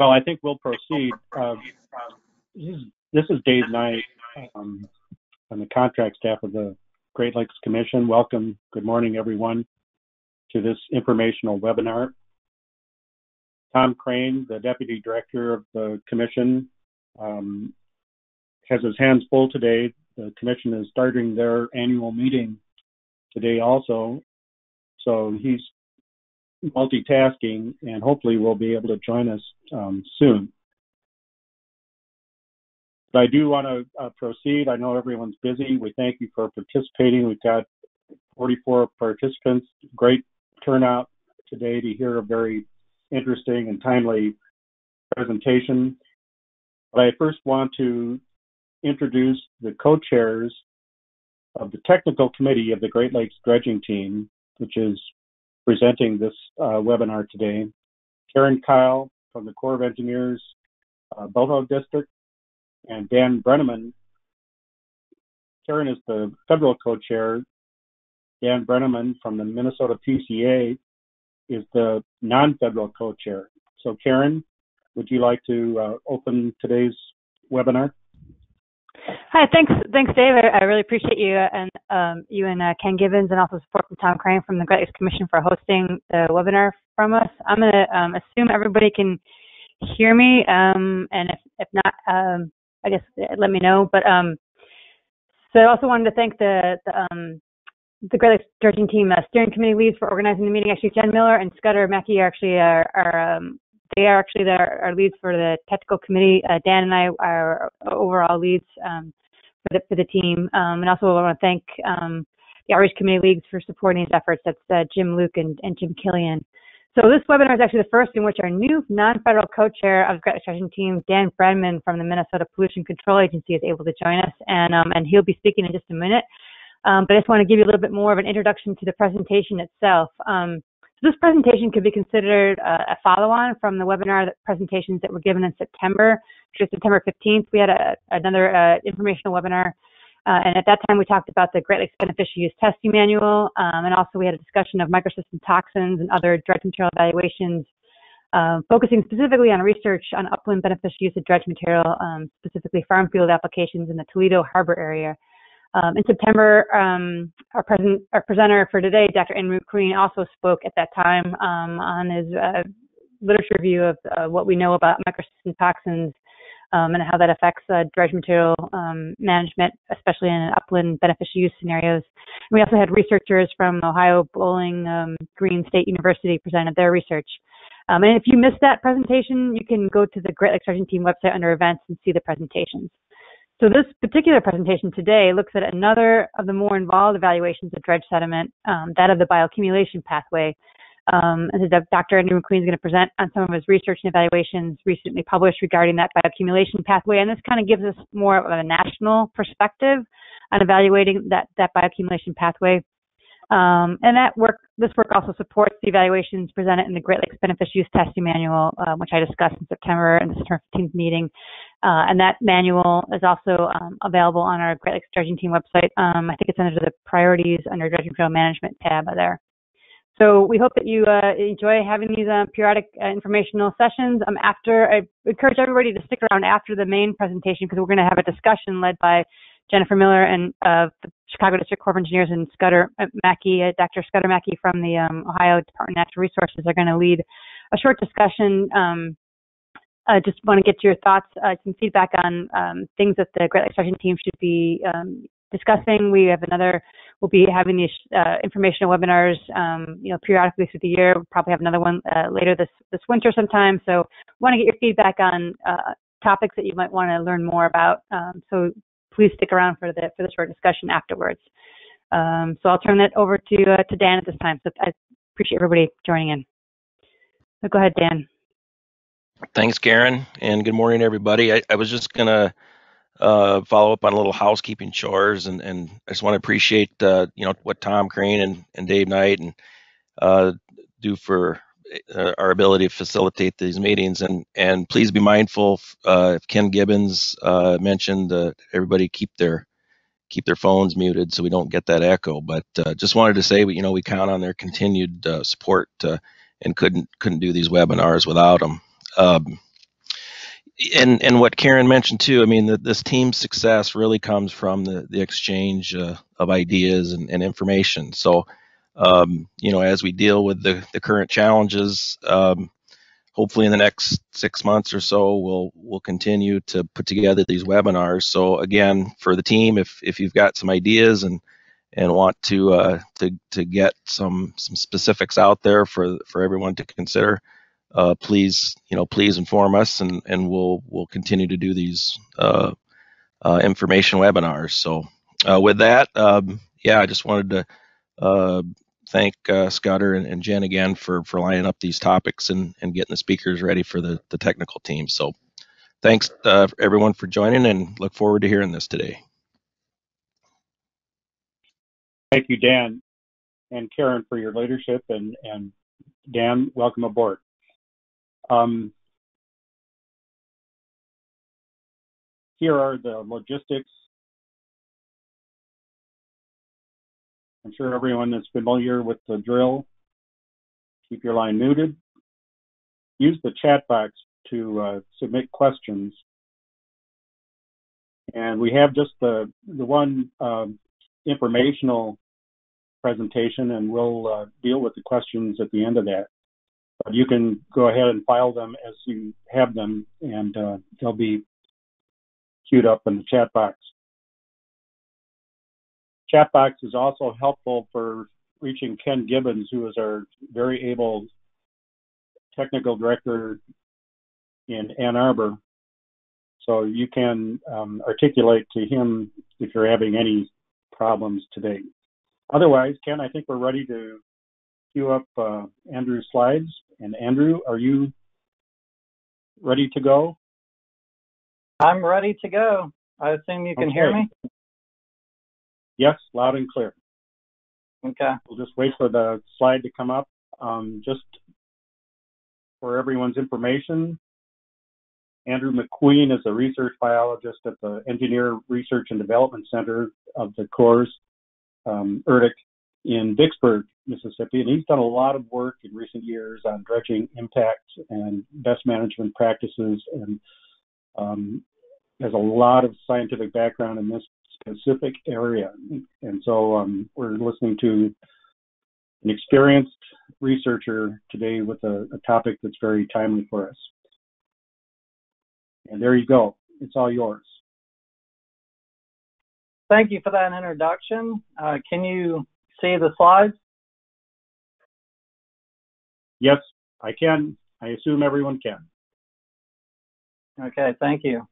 Well, I think we'll proceed. This is Dave Knight. I'm the contract staff of the Great Lakes Commission. Welcome. Good morning, everyone, to this informational webinar. Tom Crane, the Deputy Director of the Commission, has his hands full today. The Commission is starting their annual meeting today also, so he's multitasking and hopefully will be able to join us soon. But I do want to proceed. I know everyone's busy. We thank you for participating. We've got 44 participants. Great turnout today to hear a very interesting and timely presentation. But I first want to introduce the co-chairs of the technical committee of the Great Lakes Dredging team, which is presenting this webinar today. Karen Kyle from the Corps of Engineers, Boho District, and Dan Brenneman. Karen is the federal co-chair. Dan Brenneman from the Minnesota PCA is the non-federal co-chair. So Karen, would you like to open today's webinar? Hi, thanks Dave. I really appreciate you and Ken Gibbons, and also support from Tom Crane from the Great Lakes Commission for hosting the webinar from us. I'm going to assume everybody can hear me, and if not, I guess let me know. But so I also wanted to thank the Great Lakes Dredging team steering committee leads for organizing the meeting. Actually, Jen Miller and Scudder Mackey are actually our leads for the technical committee. Dan and I are overall leads for the team. And also I want to thank the Outreach Committee leagues for supporting these efforts. That's Jim Luke and Jim Killian. So this webinar is actually the first in which our new non-federal co-chair of the Great Lakes Dredging team, Dan Brenneman from the Minnesota Pollution Control Agency, is able to join us, and he'll be speaking in just a minute. But I just want to give you a little bit more of an introduction to the presentation itself. So this presentation could be considered a follow-on from the webinar presentations that were given in September, which was September 15th. We had another informational webinar, and at that time we talked about the Great Lakes Beneficial Use Testing Manual, and also we had a discussion of microsystem toxins and other dredge material evaluations, focusing specifically on research on upland beneficial use of dredge material, specifically farm field applications in the Toledo Harbor area. In September, our presenter for today, Dr. Andrew McQueen, also spoke at that time on his literature review of what we know about microsystem toxins and how that affects dredge material management, especially in upland beneficial use scenarios. And we also had researchers from Ohio Bowling Green State University presented their research. And if you missed that presentation, you can go to the Great Lakes Dredging team website under events and see the presentations. So this particular presentation today looks at another of the more involved evaluations of dredge sediment, that of the bioaccumulation pathway. And so Dr. Andrew McQueen is going to present on some of his research and evaluations recently published regarding that bioaccumulation pathway. And this kind of gives us more of a national perspective on evaluating that bioaccumulation pathway. And this work also supports the evaluations presented in the Great Lakes Beneficial Use Testing Manual, which I discussed in September in the September 15th meeting. And that manual is also available on our Great Lakes Dredging team website. I think it's under the priorities under Dredging Material Management tab there. So we hope that you enjoy having these periodic informational sessions. I encourage everybody to stick around after the main presentation, because we're going to have a discussion led by Jennifer Miller and the Chicago District Corps of Engineers, and Scudder Mackey, Dr. Scudder Mackey from the Ohio Department of Natural Resources are going to lead a short discussion. I just want to get your thoughts, some feedback on things that the Great Lakes Dredging team should be discussing. We'll be having these informational webinars, periodically through the year. We'll probably have another one later this winter sometime. So I want to get your feedback on topics that you might want to learn more about. So please stick around for the short discussion afterwards. So I'll turn that over to Dan at this time. So I appreciate everybody joining in. So go ahead, Dan. Thanks, Karen, and good morning, everybody. I was just going to follow up on a little housekeeping chores, and I just want to appreciate what Tom Crane and Dave Knight do for our ability to facilitate these meetings, and please be mindful if Ken Gibbons mentioned everybody keep their phones muted so we don't get that echo. But just wanted to say we count on their continued support and couldn't do these webinars without them. And what Karen mentioned too, I mean, this team's success really comes from the exchange of ideas and information. So, as we deal with the current challenges, hopefully in the next 6 months or so, we'll continue to put together these webinars. So again, for the team, if you've got some ideas and want to get some specifics out there for everyone to consider, please inform us, and we'll continue to do these information webinars. So with that, I just wanted to thank Scudder and Jen again for lining up these topics and getting the speakers ready for the technical team. So thanks everyone for joining, and look forward to hearing this today. Thank you, Dan and Karen, for your leadership, and Dan, welcome aboard. Here are the logistics. I'm sure everyone is familiar with the drill. Keep your line muted. Use the chat box to submit questions. And we have just the one informational presentation, and we'll deal with the questions at the end of that. But you can go ahead and file them as you have them, and they'll be queued up in the chat box. Chat box is also helpful for reaching Ken Gibbons, who is our very able technical director in Ann Arbor. So you can articulate to him if you're having any problems today. Otherwise, Ken, I think we're ready to queue up Andrew's slides. And Andrew, are you ready to go? I'm ready to go. I assume you can hear me? Yes, loud and clear. Okay. We'll just wait for the slide to come up. Just for everyone's information, Andrew McQueen is a research biologist at the Engineer Research and Development Center of the Corps, ERDIC, in Vicksburg, Mississippi, and he's done a lot of work in recent years on dredging impacts and best management practices, and has a lot of scientific background in this specific area. And so we're listening to an experienced researcher today with a topic that's very timely for us. And there you go. It's all yours. Thank you for that introduction. Can you see the slides? Yes, I can. I assume everyone can. Okay, thank you.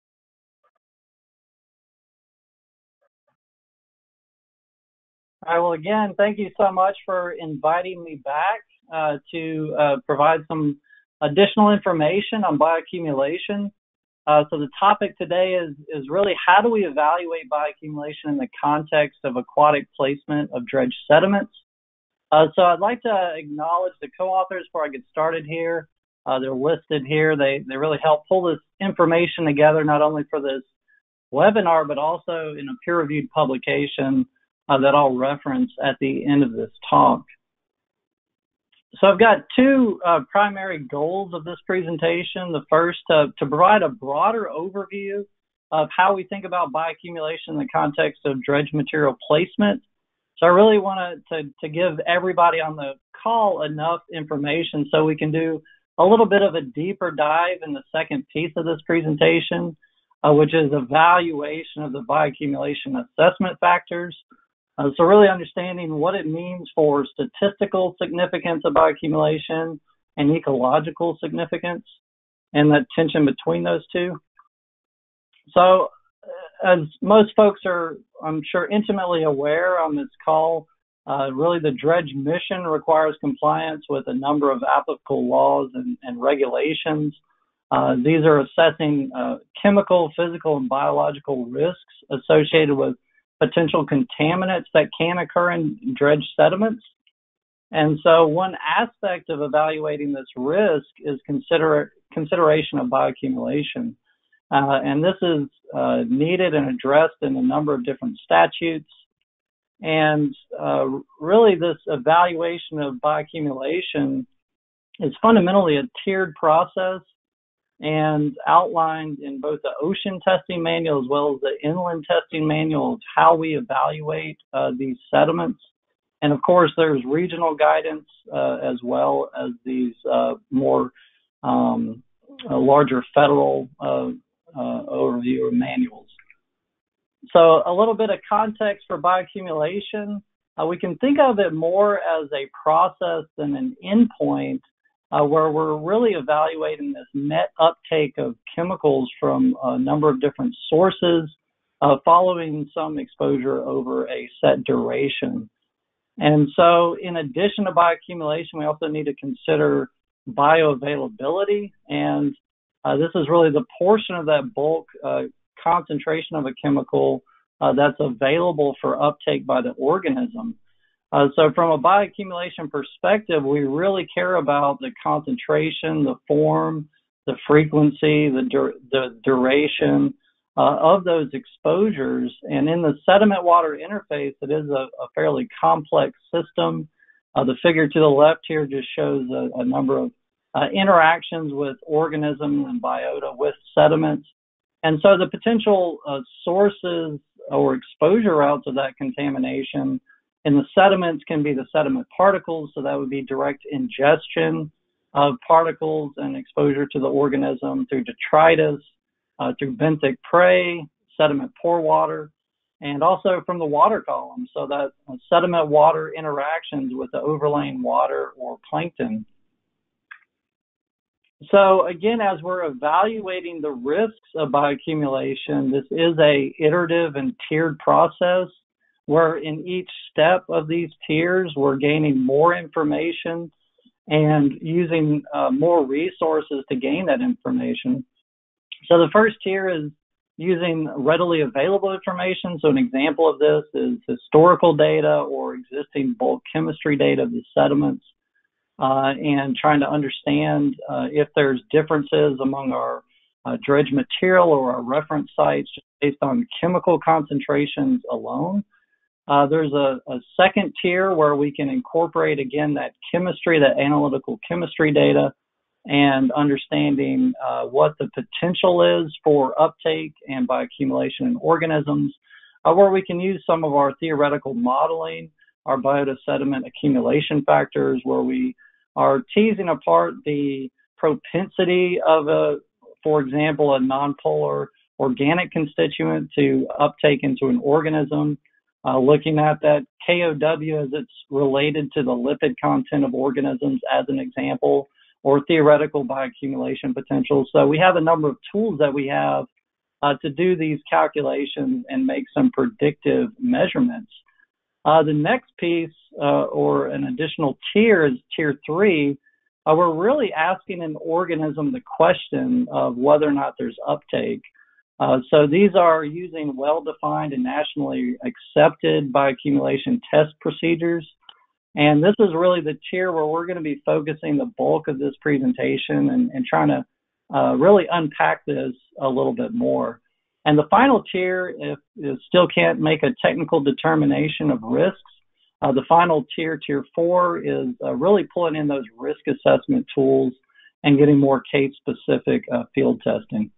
All right, well, again, thank you so much for inviting me back to provide some additional information on bioaccumulation. So the topic today is really how do we evaluate bioaccumulation in the context of aquatic placement of dredged sediments. So I'd like to acknowledge the co-authors before I get started here. They're listed here. They really help pull this information together, not only for this webinar, but also in a peer-reviewed publication that I'll reference at the end of this talk. So I've got two primary goals of this presentation. The first, to provide a broader overview of how we think about bioaccumulation in the context of dredge material placement. So I really want to give everybody on the call enough information so we can do a little bit of a deeper dive in the second piece of this presentation, which is evaluation of the bioaccumulation assessment factors. So really understanding what it means for statistical significance of bioaccumulation and ecological significance, and that tension between those two. So as most folks are, I'm sure, intimately aware on this call, really the dredge mission requires compliance with a number of applicable laws and regulations. These are assessing chemical, physical, and biological risks associated with potential contaminants that can occur in dredged sediments. And so one aspect of evaluating this risk is consideration of bioaccumulation. And this is needed and addressed in a number of different statutes. And really this evaluation of bioaccumulation is fundamentally a tiered process and outlined in both the ocean testing manual as well as the inland testing manual of how we evaluate these sediments. And of course, there's regional guidance as well as these more larger federal overview or manuals. So a little bit of context for bioaccumulation. We can think of it more as a process than an endpoint where we're really evaluating this net uptake of chemicals from a number of different sources following some exposure over a set duration. And so in addition to bioaccumulation, we also need to consider bioavailability. And this is really the portion of that bulk concentration of a chemical that's available for uptake by the organism. So from a bioaccumulation perspective, we really care about the concentration, the form, the frequency, the duration of those exposures. And in the sediment-water interface, it is a fairly complex system. The figure to the left here just shows a number of interactions with organisms and biota with sediments. And so the potential sources or exposure routes of that contamination in the sediments can be the sediment particles, so that would be direct ingestion of particles and exposure to the organism through detritus, through benthic prey, sediment pore water, and also from the water column, so that sediment-water interactions with the overlaying water or plankton. So again, as we're evaluating the risks of bioaccumulation, this is a iterative and tiered process where in each step of these tiers, we're gaining more information and using more resources to gain that information. So the first tier is using readily available information. So an example of this is historical data or existing bulk chemistry data of the sediments. And trying to understand if there's differences among our dredge material or our reference sites based on chemical concentrations alone. There's a second tier where we can incorporate, again, that chemistry, that analytical chemistry data, and understanding what the potential is for uptake and bioaccumulation in organisms, where we can use some of our theoretical modeling, our biota sediment accumulation factors, where we are teasing apart the propensity of for example, a nonpolar organic constituent to uptake into an organism, looking at that KOW as it's related to the lipid content of organisms as an example, or theoretical bioaccumulation potential. So we have a number of tools that we have to do these calculations and make some predictive measurements. The next piece, or an additional tier, is tier 3. We're really asking an organism the question of whether or not there's uptake. So these are using well-defined and nationally accepted bioaccumulation test procedures. And this is really the tier where we're going to be focusing the bulk of this presentation and trying to really unpack this a little bit more. And the final tier, if it still can't make a technical determination of risks, the final tier, tier 4, is really pulling in those risk assessment tools and getting more case-specific field testing.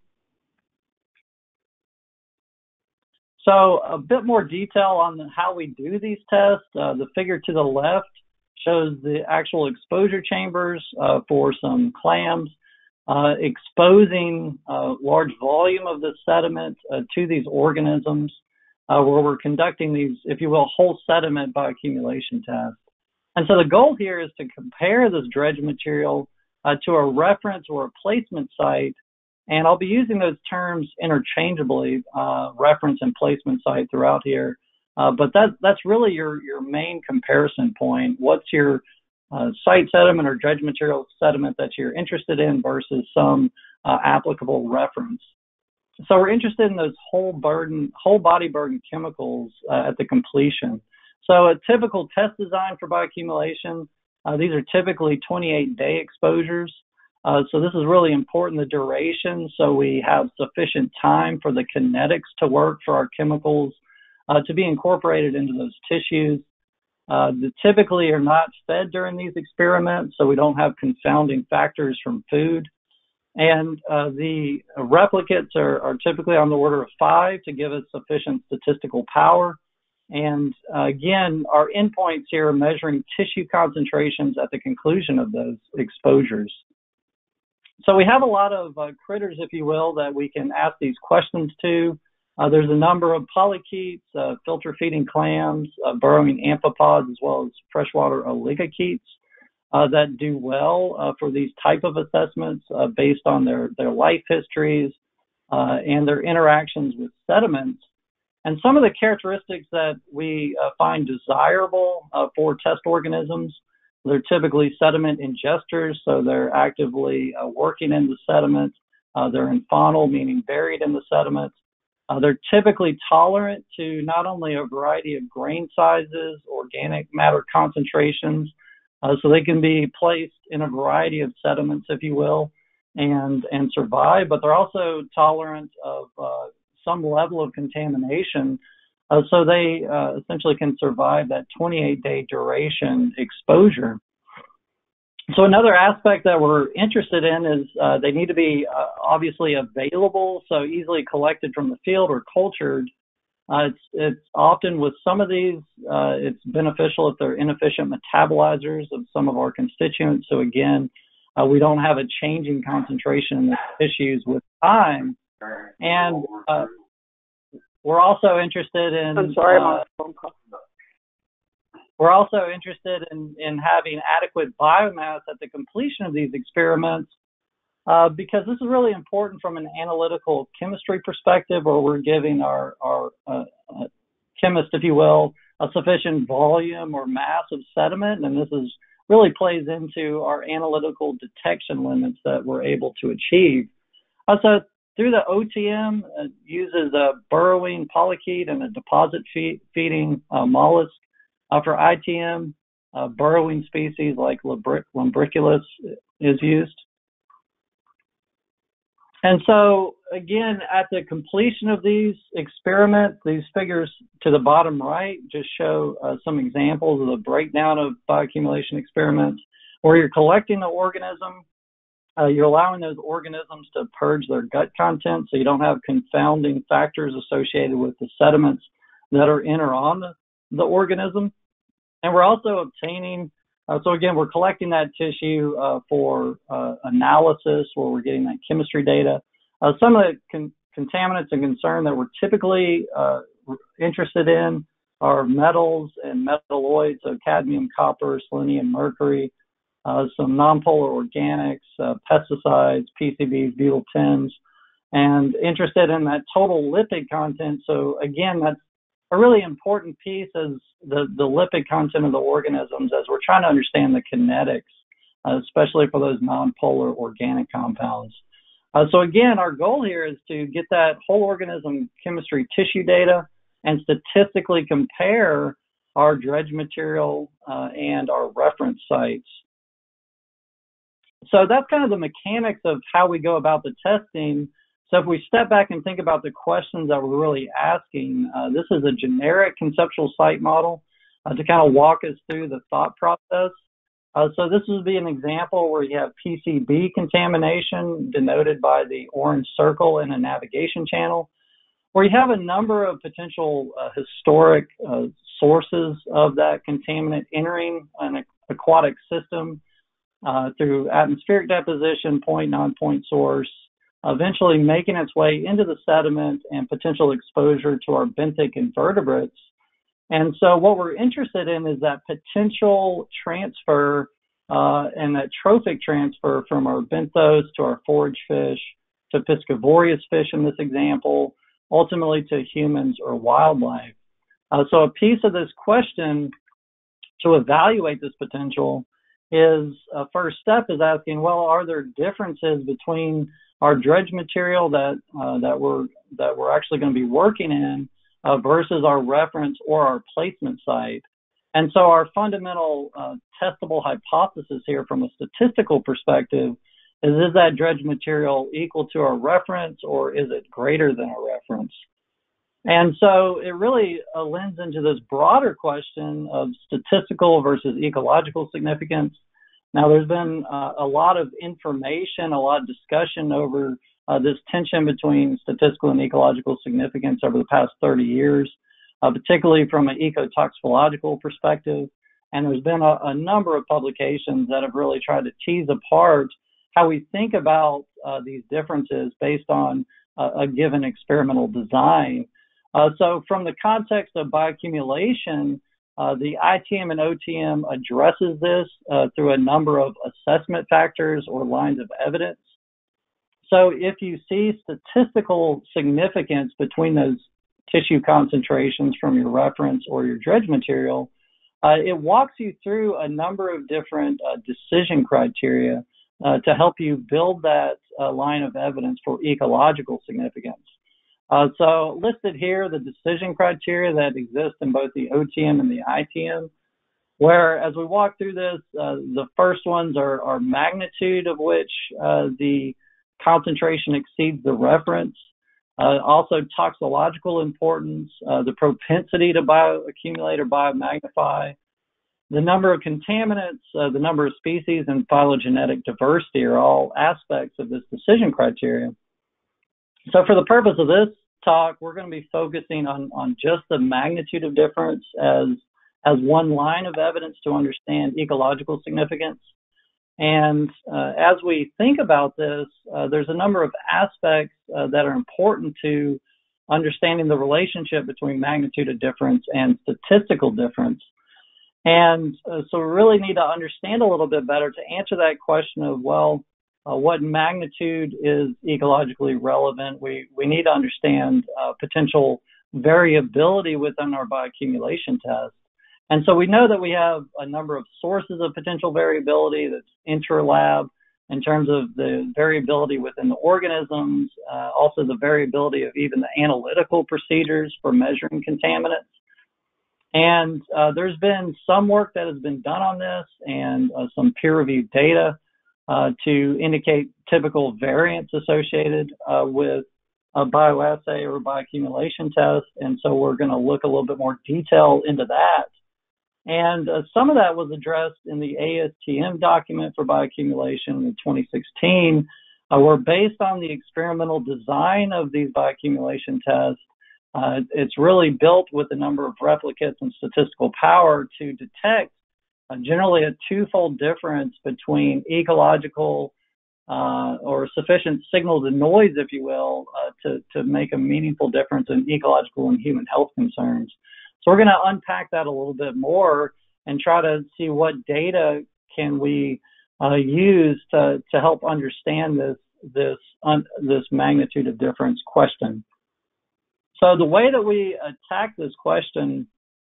So a bit more detail on how we do these tests. The figure to the left shows the actual exposure chambers for some clams, exposing a large volume of the sediment to these organisms, where we're conducting these, if you will, whole sediment bioaccumulation tests. And so the goal here is to compare this dredge material to a reference or a placement site. And I'll be using those terms interchangeably, reference and placement site throughout here. But that's really your main comparison point. What's your site sediment or dredge material sediment that you're interested in versus some applicable reference? So we're interested in those whole body burden chemicals at the completion. So a typical test design for bioaccumulation, these are typically 28-day exposures. So this is really important, the duration, so we have sufficient time for the kinetics to work for our chemicals to be incorporated into those tissues. They typically are not fed during these experiments, so we don't have confounding factors from food. And the replicates are typically on the order of 5 to give us sufficient statistical power. And again, our endpoints here are measuring tissue concentrations at the conclusion of those exposures. So we have a lot of critters, if you will, that we can ask these questions to. There's a number of polychaetes, filter feeding clams, burrowing amphipods, as well as freshwater oligochaetes that do well for these type of assessments based on their life histories and their interactions with sediments. And some of the characteristics that we find desirable for test organisms, they're typically sediment ingesters, so they're actively working in the sediment. They're infaunal, meaning buried in the sediment. They're typically tolerant to not only a variety of grain sizes, organic matter concentrations, so they can be placed in a variety of sediments, if you will, and survive, but they're also tolerant of some level of contamination, so they essentially can survive that 28-day duration exposure. So another aspect that we're interested in is they need to be obviously available, so easily collected from the field or cultured. It's often with some of these, it's beneficial if they're inefficient metabolizers of some of our constituents. So again, we don't have a changing concentration in the tissues with time. And we're also interested in. I'm sorry, I'm on a phone call. We're also interested in having adequate biomass at the completion of these experiments because this is really important from an analytical chemistry perspective, where we're giving our chemist, if you will, a sufficient volume or mass of sediment, and this is really plays into our analytical detection limits that we're able to achieve. So through the OTM, it uses a burrowing polychaete and a deposit feeding mollusk. For ITM, burrowing species like Lumbriculus is used. And so, again, at the completion of these experiments, these figures to the bottom right just show some examples of the breakdown of bioaccumulation experiments, where you're collecting the organism, you're allowing those organisms to purge their gut content, so you don't have confounding factors associated with the sediments that are in or on the organism. And we're also obtaining, so again, we're collecting that tissue for analysis, where we're getting that chemistry data. Some of the contaminants and concern that we're typically interested in are metals and metalloids, so cadmium, copper, selenium, mercury, some nonpolar organics, pesticides, PCBs, butyl tins, and interested in that total lipid content. So again, that's a really important piece is the lipid content of the organisms as we're trying to understand the kinetics, especially for those nonpolar organic compounds. So again, our goal here is to get that whole organism chemistry tissue data and statistically compare our dredge material and our reference sites. So that's kind of the mechanics of how we go about the testing. So if we step back and think about the questions that we're really asking, this is a generic conceptual site model to kind of walk us through the thought process. So this would be an example where you have PCB contamination denoted by the orange circle in a navigation channel, where you have a number of potential historic sources of that contaminant entering an aquatic system through atmospheric deposition, point, non-point source, eventually making its way into the sediment and potential exposure to our benthic invertebrates. And so what we're interested in is that potential transfer and that trophic transfer from our benthos to our forage fish to piscivorous fish in this example, ultimately to humans or wildlife. So a piece of this question to evaluate this potential is first step is asking, well, are there differences between our dredge material that we're actually going to be working in versus our reference or our placement site? And so our fundamental testable hypothesis here from a statistical perspective is that dredge material equal to our reference, or is it greater than our reference? And so it really lends into this broader question of statistical versus ecological significance. Now, there's been a lot of information, a lot of discussion over this tension between statistical and ecological significance over the past 30 years, particularly from an ecotoxicological perspective. And there's been a number of publications that have really tried to tease apart how we think about these differences based on a given experimental design. So from the context of bioaccumulation, the ITM and OTM addresses this through a number of assessment factors or lines of evidence. So if you see statistical significance between those tissue concentrations from your reference or your dredge material, it walks you through a number of different decision criteria to help you build that line of evidence for ecological significance. So listed here, the decision criteria that exist in both the OTM and the ITM, where as we walk through this, the first ones are magnitude of which the concentration exceeds the reference, also toxicological importance, the propensity to bioaccumulate or biomagnify, the number of contaminants, the number of species, and phylogenetic diversity are all aspects of this decision criteria. So for the purpose of this talk, we're going to be focusing on just the magnitude of difference as one line of evidence to understand ecological significance. And as we think about this, there's a number of aspects that are important to understanding the relationship between magnitude of difference and statistical difference. And so we really need to understand a little bit better to answer that question of, well, what magnitude is ecologically relevant? We need to understand potential variability within our bioaccumulation test. And so we know that we have a number of sources of potential variability that's intra-lab in terms of the variability within the organisms, also the variability of even the analytical procedures for measuring contaminants. And there's been some work that has been done on this and some peer-reviewed data to indicate typical variance associated with a bioassay or bioaccumulation test. And so we're going to look a little bit more detail into that. And some of that was addressed in the ASTM document for bioaccumulation in 2016, where based on the experimental design of these bioaccumulation tests, it's really built with a number of replicates and statistical power to detect generally a twofold difference between ecological or sufficient signal to noise, if you will, to make a meaningful difference in ecological and human health concerns. So we're going to unpack that a little bit more and try to see what data can we use to help understand this magnitude of difference question. So the way that we attack this question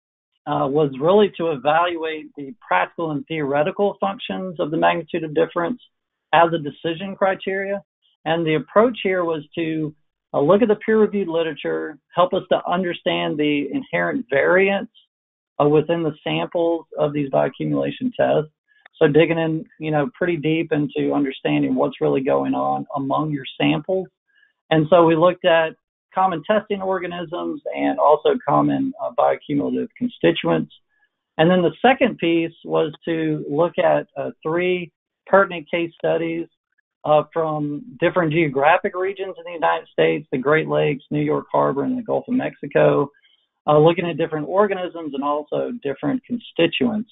was really to evaluate the practical and theoretical functions of the magnitude of difference as a decision criteria. And the approach here was to look at the peer-reviewed literature, help us to understand the inherent variance within the samples of these bioaccumulation tests. So digging in, pretty deep into understanding what's really going on among your samples. And so we looked at common testing organisms and also common bioaccumulative constituents. And then the second piece was to look at 3 pertinent case studies from different geographic regions in the United States, the Great Lakes, New York Harbor, and the Gulf of Mexico, looking at different organisms and also different constituents.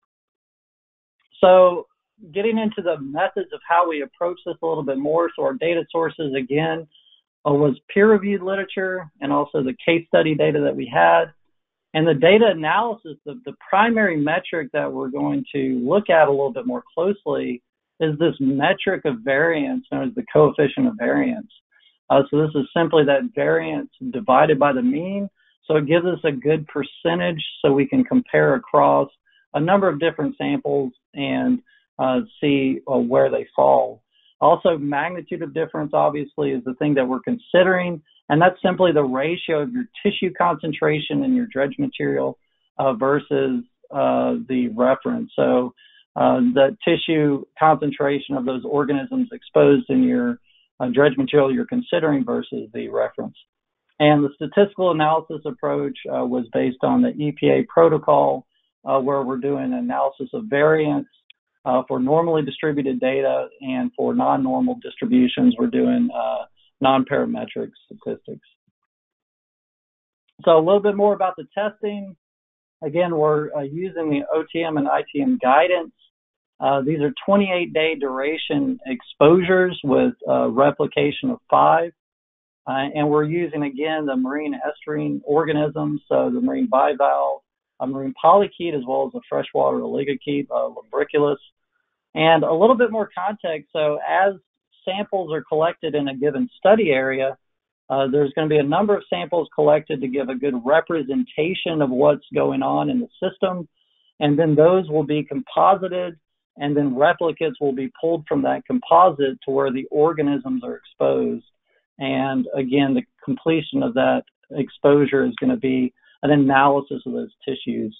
So getting into the methods of how we approach this a little bit more, so our data sources, again, was peer-reviewed literature and also the case study data that we had. And the data analysis, the primary metric that we're going to look at a little bit more closely is this metric of variance known as the coefficient of variance. So this is simply that variance divided by the mean. So it gives us a good percentage so we can compare across a number of different samples and see where they fall. Also, magnitude of difference, obviously, is the thing that we're considering, and that's simply the ratio of your tissue concentration in your dredge material versus the reference. So the tissue concentration of those organisms exposed in your dredge material you're considering versus the reference. And the statistical analysis approach was based on the EPA protocol where we're doing analysis of variance For normally distributed data and for non-normal distributions, we're doing non-parametric statistics. So a little bit more about the testing. Again, we're using the OTM and ITM guidance. These are 28-day duration exposures with replication of 5. And we're using, again, the marine estuarine organisms, so the marine bivalve, a marine polychaete, as well as a freshwater oligochaete, lumbriculus. And a little bit more context, so as samples are collected in a given study area, there's going to be a number of samples collected to give a good representation of what's going on in the system, and then those will be composited, and then replicates will be pulled from that composite to where the organisms are exposed. And again, the completion of that exposure is going to be an analysis of those tissues.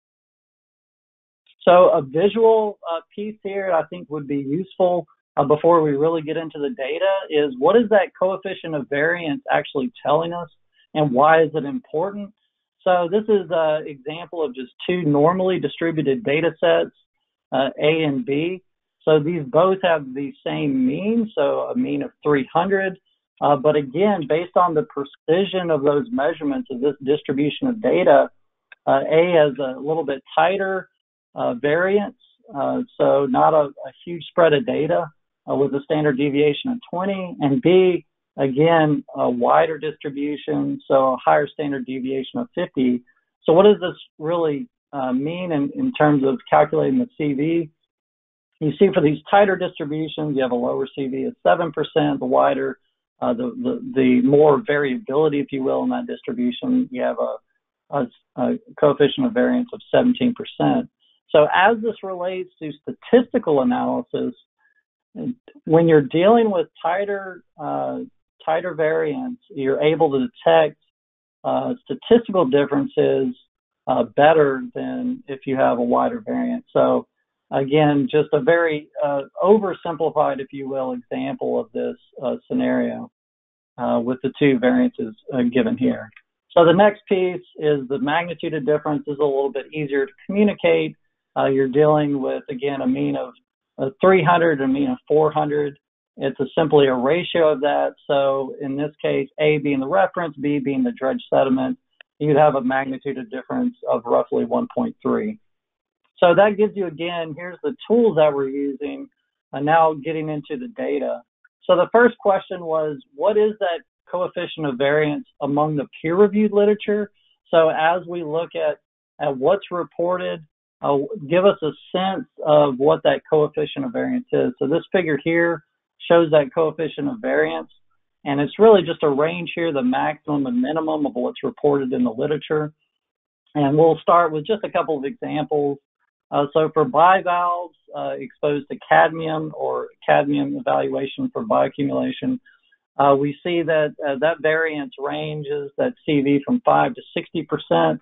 So a visual piece here I think would be useful before we really get into the data is what is that coefficient of variance actually telling us and why is it important? So this is an example of just 2 normally distributed data sets, A and B. So these both have the same mean, so a mean of 300. But again, based on the precision of those measurements of this distribution of data, A has a little bit tighter variance, so not a huge spread of data with a standard deviation of 20, and B, again, a wider distribution, so a higher standard deviation of 50. So what does this really mean in terms of calculating the CV? You see for these tighter distributions, you have a lower CV of 7%, the wider, the more variability, if you will, in that distribution, you have a coefficient of variance of 17%. So as this relates to statistical analysis, when you're dealing with tighter variance, you're able to detect statistical differences better than if you have a wider variance. So again, just a very oversimplified, if you will, example of this scenario with the 2 variances given here. So the next piece is the magnitude of difference is a little bit easier to communicate. You're dealing with, again, a mean of 300 and a mean of 400. It's simply a ratio of that. So in this case, A being the reference, B being the dredged sediment, you'd have a magnitude of difference of roughly 1.3. So that gives you, again, here's the tools that we're using, and now getting into the data. So the first question was, what is that coefficient of variance among the peer-reviewed literature? So as we look at what's reported, give us a sense of what that coefficient of variance is. So this figure here shows that coefficient of variance, and it's really just a range here, the maximum and minimum of what's reported in the literature. And we'll start with just a couple of examples. So for bivalves exposed to cadmium or cadmium evaluation for bioaccumulation, we see that that variance ranges that CV from 5 to 60%.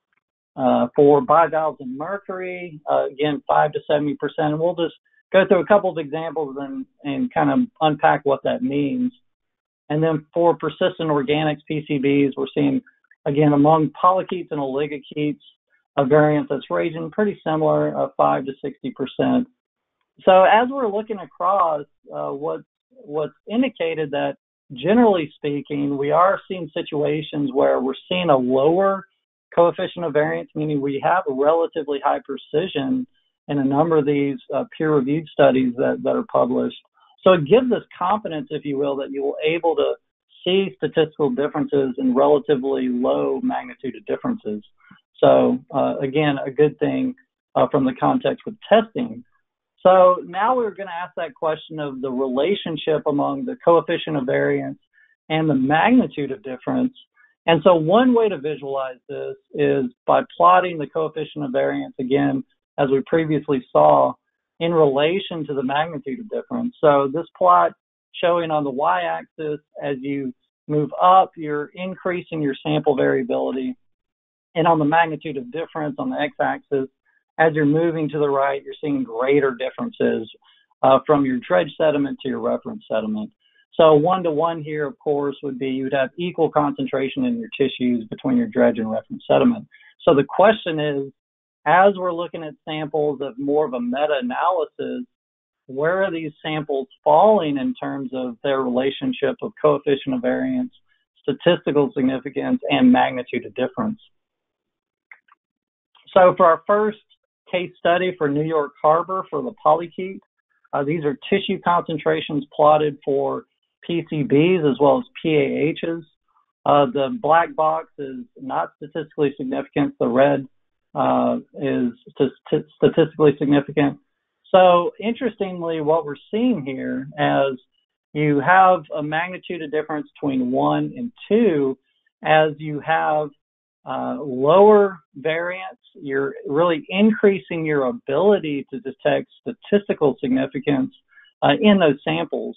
For bivalves and mercury, again, 5 to 70%. And we'll just go through a couple of examples and kind of unpack what that means. And then for persistent organics, PCBs, we're seeing, again, among polychaetes and oligochaetes, a variance that's ranging pretty similar, 5 to 60%. So as we're looking across, what's indicated that, generally speaking, we are seeing situations where we're seeing a lower coefficient of variance, meaning we have a relatively high precision in a number of these peer-reviewed studies that are published. So it gives us confidence, if you will, that you will able to see statistical differences in relatively low magnitude of differences. So again, a good thing from the context with testing. So now we're going to ask that question of the relationship among the coefficient of variance and the magnitude of difference. And so one way to visualize this is by plotting the coefficient of variance, again, as we previously saw, in relation to the magnitude of difference. So this plot showing on the y-axis, as you move up, you're increasing your sample variability. And on the magnitude of difference on the x-axis, as you're moving to the right, you're seeing greater differences from your dredged sediment to your reference sediment. So 1-to-1 here, of course, would be you'd have equal concentration in your tissues between your dredge and reference sediment. So the question is, as we're looking at samples of more of a meta-analysis, where are these samples falling in terms of their relationship of coefficient of variance, statistical significance, and magnitude of difference? So for our first case study for New York Harbor for the polychaete, these are tissue concentrations plotted for PCBs as well as PAHs. The black box is not statistically significant. The red is statistically significant. So interestingly, what we're seeing here as you have a magnitude of difference between 1 and 2, as you have lower variance, you're really increasing your ability to detect statistical significance in those samples.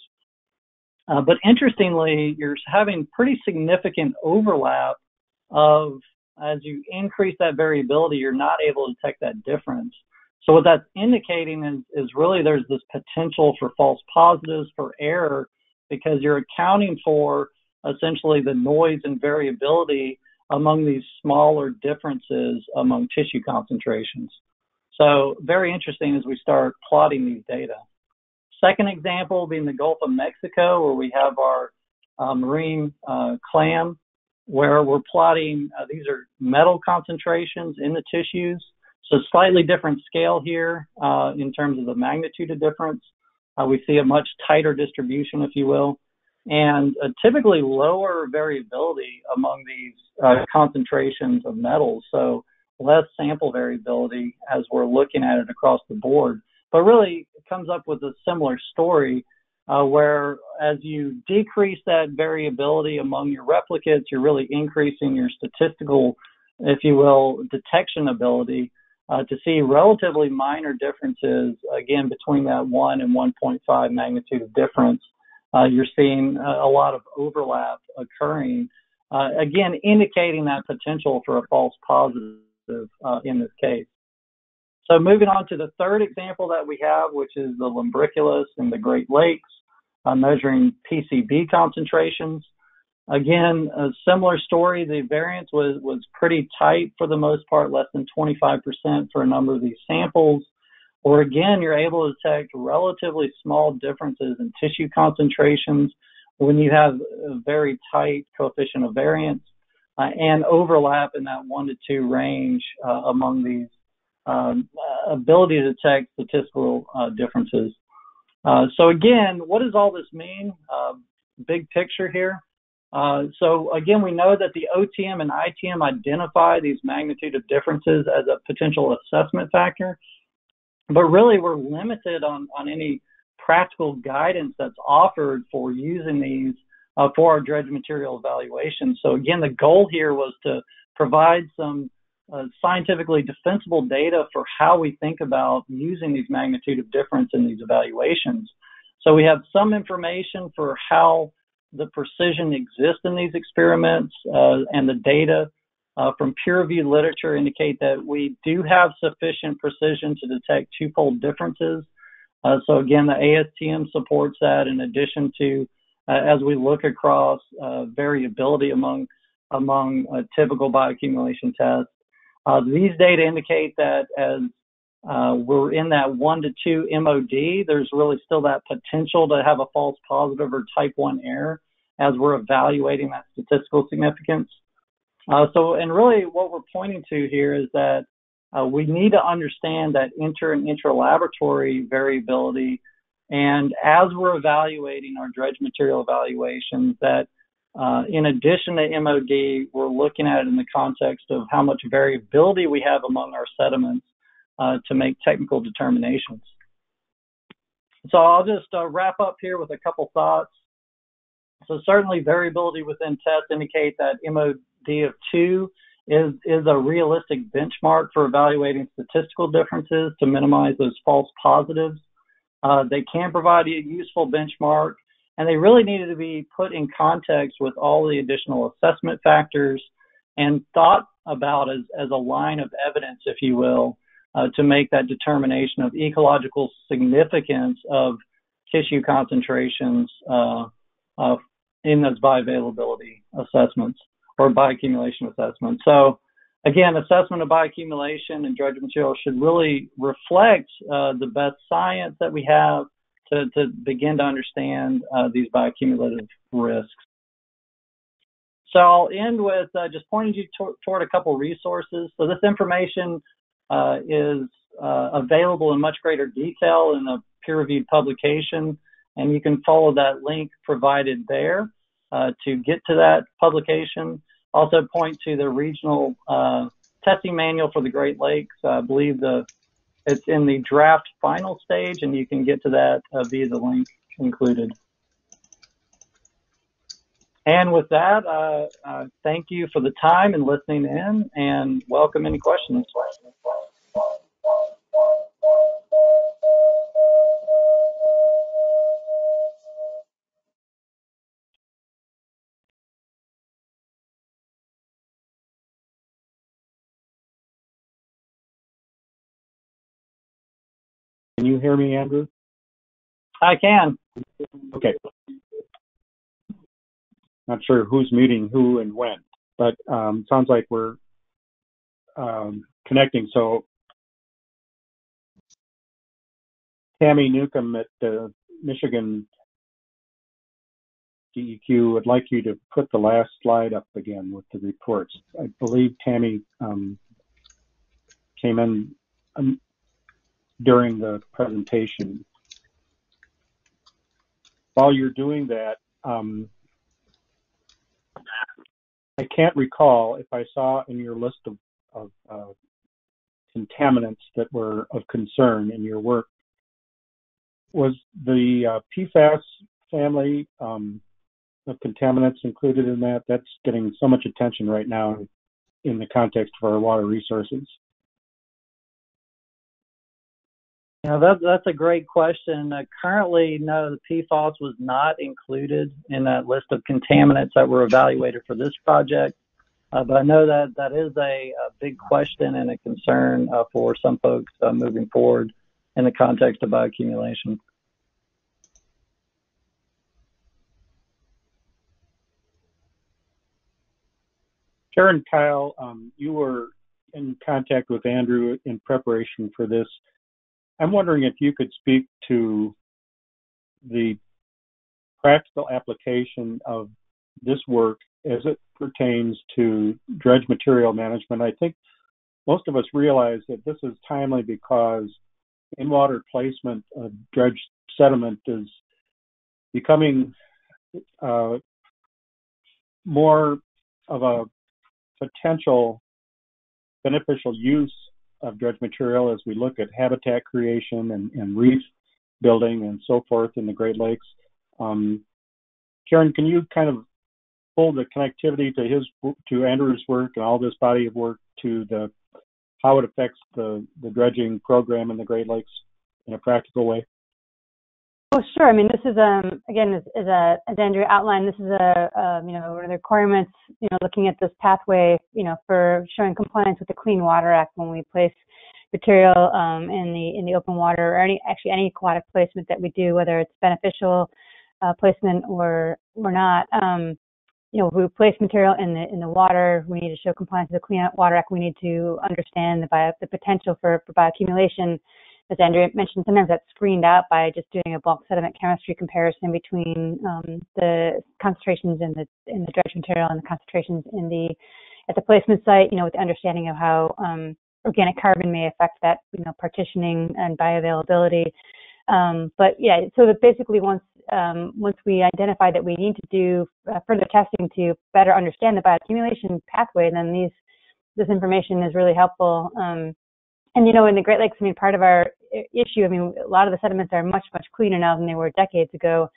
But interestingly, you're having pretty significant overlap of, as you increase that variability, you're not able to detect that difference. So what that's indicating is really there's this potential for false positives, for error, because you're accounting for essentially the noise and variability among these smaller differences among tissue concentrations. So very interesting as we start plotting these data. Second example being the Gulf of Mexico, where we have our marine clam, where we're plotting, these are metal concentrations in the tissues. So slightly different scale here in terms of the magnitude of difference. We see a much tighter distribution, if you will, and typically lower variability among these concentrations of metals. So less sample variability as we're looking at it across the board. But really, it comes up with a similar story where as you decrease that variability among your replicates, you're really increasing your statistical, if you will, detection ability to see relatively minor differences, again, between that 1 and 1.5 magnitude of difference. You're seeing a lot of overlap occurring, again, indicating that potential for a false positive in this case. So moving on to the third example that we have, which is the Lumbriculus in the Great Lakes, measuring PCB concentrations. Again, a similar story. The variance was pretty tight for the most part, less than 25% for a number of these samples. Or again, you're able to detect relatively small differences in tissue concentrations when you have a very tight coefficient of variance and overlap in that 1 to 2 range among these ability to detect statistical differences. So again, what does all this mean? Big picture here. So again, we know that the OTM and ITM identify these magnitude of differences as a potential assessment factor, but really we're limited on any practical guidance that's offered for using these for our dredge material evaluation. So again, the goal here was to provide some scientifically defensible data for how we think about using these magnitude of difference in these evaluations. So we have some information for how the precision exists in these experiments, and the data from peer-reviewed literature indicate that we do have sufficient precision to detect twofold differences. So again, the ASTM supports that, in addition to as we look across variability among typical bioaccumulation tests. These data indicate that as we're in that 1 to 2 MOD, there's really still that potential to have a false positive or type 1 error as we're evaluating that statistical significance. And really what we're pointing to here is that we need to understand that inter and intra-laboratory variability. And as we're evaluating our dredge material evaluations, that in addition to MOD, we're looking at it in the context of how much variability we have among our sediments to make technical determinations. So I'll just wrap up here with a couple thoughts. So certainly variability within tests indicate that MOD of 2 is a realistic benchmark for evaluating statistical differences to minimize those false positives. They can provide a useful benchmark, and they really needed to be put in context with all the additional assessment factors and thought about as a line of evidence, if you will, to make that determination of ecological significance of tissue concentrations in those bioavailability assessments or bioaccumulation assessments. So Again, assessment of bioaccumulation and dredge material should really reflect the best science that we have to begin to understand these bioaccumulative risks. So I'll end with just pointing you toward a couple resources. So this information is available in much greater detail in a peer-reviewed publication, and you can follow that link provided there to get to that publication. Also point to the regional testing manual for the Great Lakes. I believe it's in the draft final stage, and you can get to that via the link included. And with that, thank you for the time and listening in, and welcome any questions. Can you hear me, Andrew? I can. Okay. Not sure who's meeting who and when, but sounds like we're connecting. So Tammy Newcomb at the Michigan DEQ would like you to put the last slide up again with the reports. I believe Tammy came in during the presentation. While you're doing that, I can't recall if I saw in your list of contaminants that were of concern in your work, was the PFAS family of contaminants included in that? That's getting so much attention right now in the context of our water resources. That's a great question. Currently, no, the PFAS was not included in that list of contaminants that were evaluated for this project. But I know that is a big question and a concern for some folks moving forward in the context of bioaccumulation. Sharon Kyle, you were in contact with Andrew in preparation for this. I'm wondering if you could speak to the practical application of this work as it pertains to dredge material management. I think most of us realize that this is timely because in-water placement of dredged sediment is becoming more of a potential beneficial use of dredge material as we look at habitat creation and reef building and so forth in the Great Lakes. Karen, can you kind of pull the connectivity to Andrew's work and all this body of work to how it affects the dredging program in the Great Lakes in a practical way? Oh, sure. I mean, this is again, as Andrew outlined, this is one of the requirements. Looking at this pathway, for showing compliance with the Clean Water Act when we place material in the open water, or any aquatic placement that we do, whether it's beneficial placement or not. If we place material in the water, we need to show compliance with the Clean Water Act. We need to understand the potential for bioaccumulation. As Andrew mentioned, sometimes that's screened out by just doing a bulk sediment chemistry comparison between the concentrations in the dredge material and the concentrations at the placement site. With the understanding of how organic carbon may affect that, partitioning and bioavailability. But yeah, so that basically once we identify that we need to do further testing to better understand the bioaccumulation pathway, then this information is really helpful. And in the Great Lakes, part of our issue, a lot of the sediments are much, much cleaner now than they were decades ago.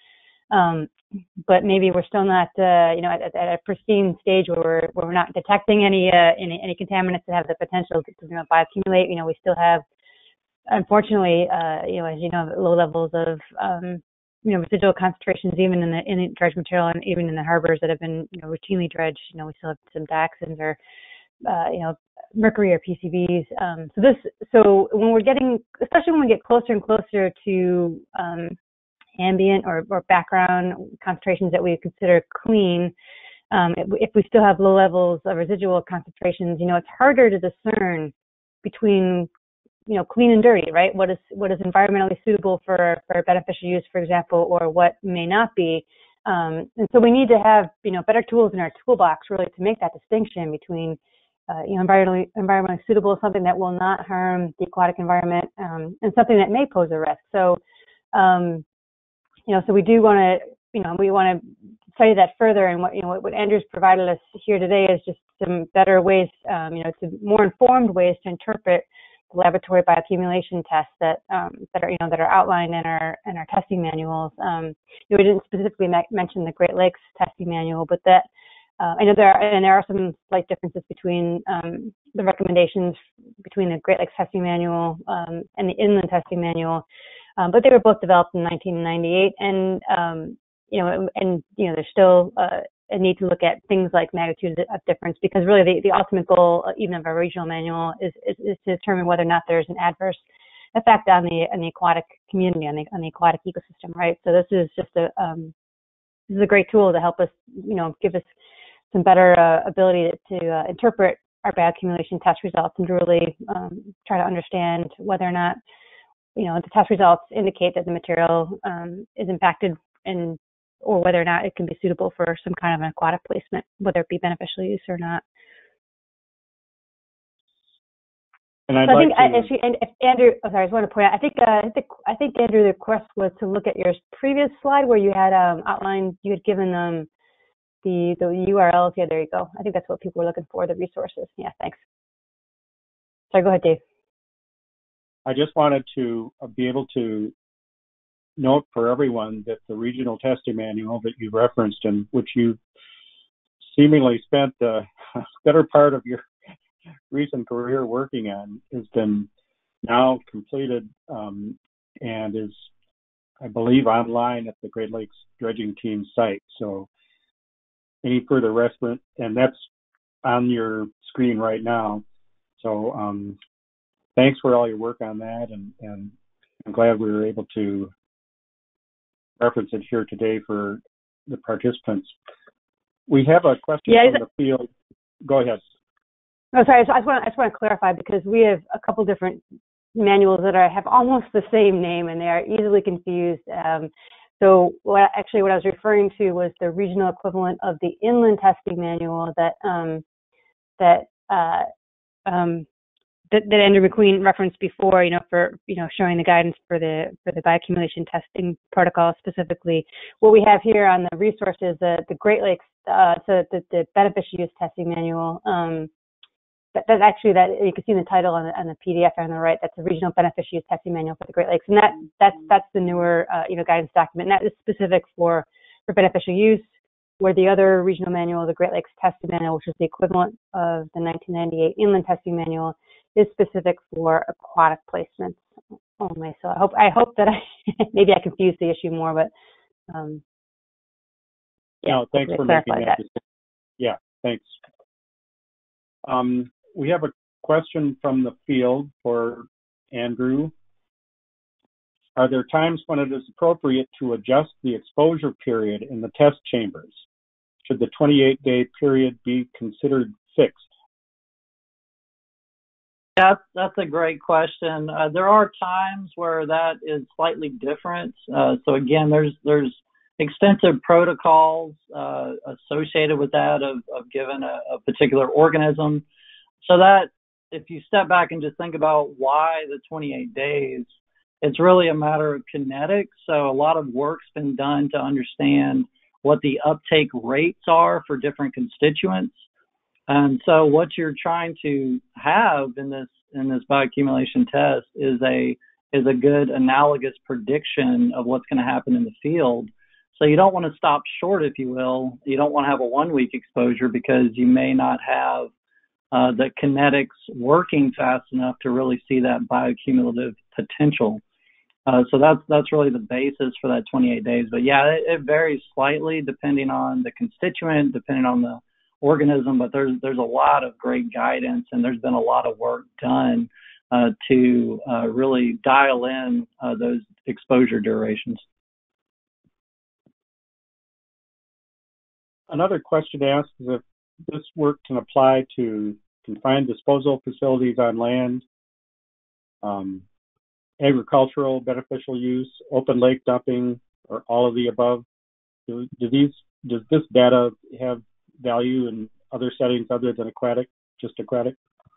But maybe we're still not, at a pristine stage where we're not detecting any contaminants that have the potential to bioaccumulate. We still have, unfortunately, as low levels of, residual concentrations even in the dredge material and even in the harbors that have been, routinely dredged. We still have some dioxins or, mercury or PCBs. So when we're especially when we get closer and closer to ambient or background concentrations that we consider clean, if we still have low levels of residual concentrations, it's harder to discern between, clean and dirty, right? What is environmentally suitable for beneficial use, for example, or what may not be. And so we need to have, better tools in our toolbox really to make that distinction between, environmentally suitable, something that will not harm the aquatic environment, and something that may pose a risk. So, so we do want to, we want to study that further. And what Andrew's provided us here today is just some better ways, to more informed ways to interpret the laboratory bioaccumulation tests that are outlined in our testing manuals. We didn't specifically mention the Great Lakes testing manual, but that I know there are some slight differences between the recommendations between the Great Lakes testing manual and the inland testing manual, but they were both developed in 1998, and there's still a need to look at things like magnitude of difference, because really the ultimate goal, even of our regional manual, is to determine whether or not there's an adverse effect on the aquatic community, on the aquatic ecosystem, right? So this is just a great tool to help us, give us some better ability to interpret our bioaccumulation test results and to really try to understand whether or not, the test results indicate that the material is impacted or whether or not it can be suitable for some kind of an aquatic placement, whether it be beneficial use or not. And I just want to point out, I think Andrew, the request was to look at your previous slide where you had outlined, you had given them the URLs. Yeah, there you go. I think that's what people were looking for, the resources. Yeah, thanks. Sorry, go ahead, Dave. I just wanted to be able to note for everyone that the regional testing manual that you referenced, and which you seemingly spent the better part of your recent career working on, has been now completed and is, I believe, online at the Great Lakes Dredging Team site. So any further reference, and that's on your screen right now. So thanks for all your work on that, and I'm glad we were able to reference it here today for the participants. We have a question from the field. Go ahead. Oh, sorry. I just want to clarify, because we have a couple different manuals that have almost the same name, and they are easily confused. So what I was referring to was the regional equivalent of the inland testing manual that Andrew McQueen referenced before, for showing the guidance for the bioaccumulation testing protocol specifically. What we have here on the resources, the Great Lakes, so the beneficial use testing manual. That's actually, that you can see in the title on the PDF on the right. That's the regional beneficial use testing manual for the Great Lakes, and that's the newer guidance document. And that is specific for beneficial use, where the other regional manual, the Great Lakes testing manual, which is the equivalent of the 1998 inland testing manual, is specific for aquatic placements only. So I hope that maybe I confused the issue more, but no, thanks for making that. Yeah, thanks. We have a question from the field for Andrew. Are there times when it is appropriate to adjust the exposure period in the test chambers? Should the 28-day period be considered fixed? That's a great question. There are times where that is slightly different. So again, there's extensive protocols associated with that of given a particular organism. So that if you step back and just think about why the 28 days, it's really a matter of kinetics. So a lot of work's been done to understand what the uptake rates are for different constituents. And so what you're trying to have in this bioaccumulation test is a good analogous prediction of what's going to happen in the field. So you don't want to stop short, if you will. You don't want to have a 1-week exposure, because you may not have the kinetics working fast enough to really see that bioaccumulative potential. So that's really the basis for that 28 days. But yeah, it varies slightly depending on the constituent, depending on the organism. But there's a lot of great guidance, and there's been a lot of work done to really dial in those exposure durations. Another question asked is if this work can apply to confined disposal facilities on land, agricultural beneficial use, open lake dumping, or all of the above. Does this data have value in other settings other than aquatic, just aquatic?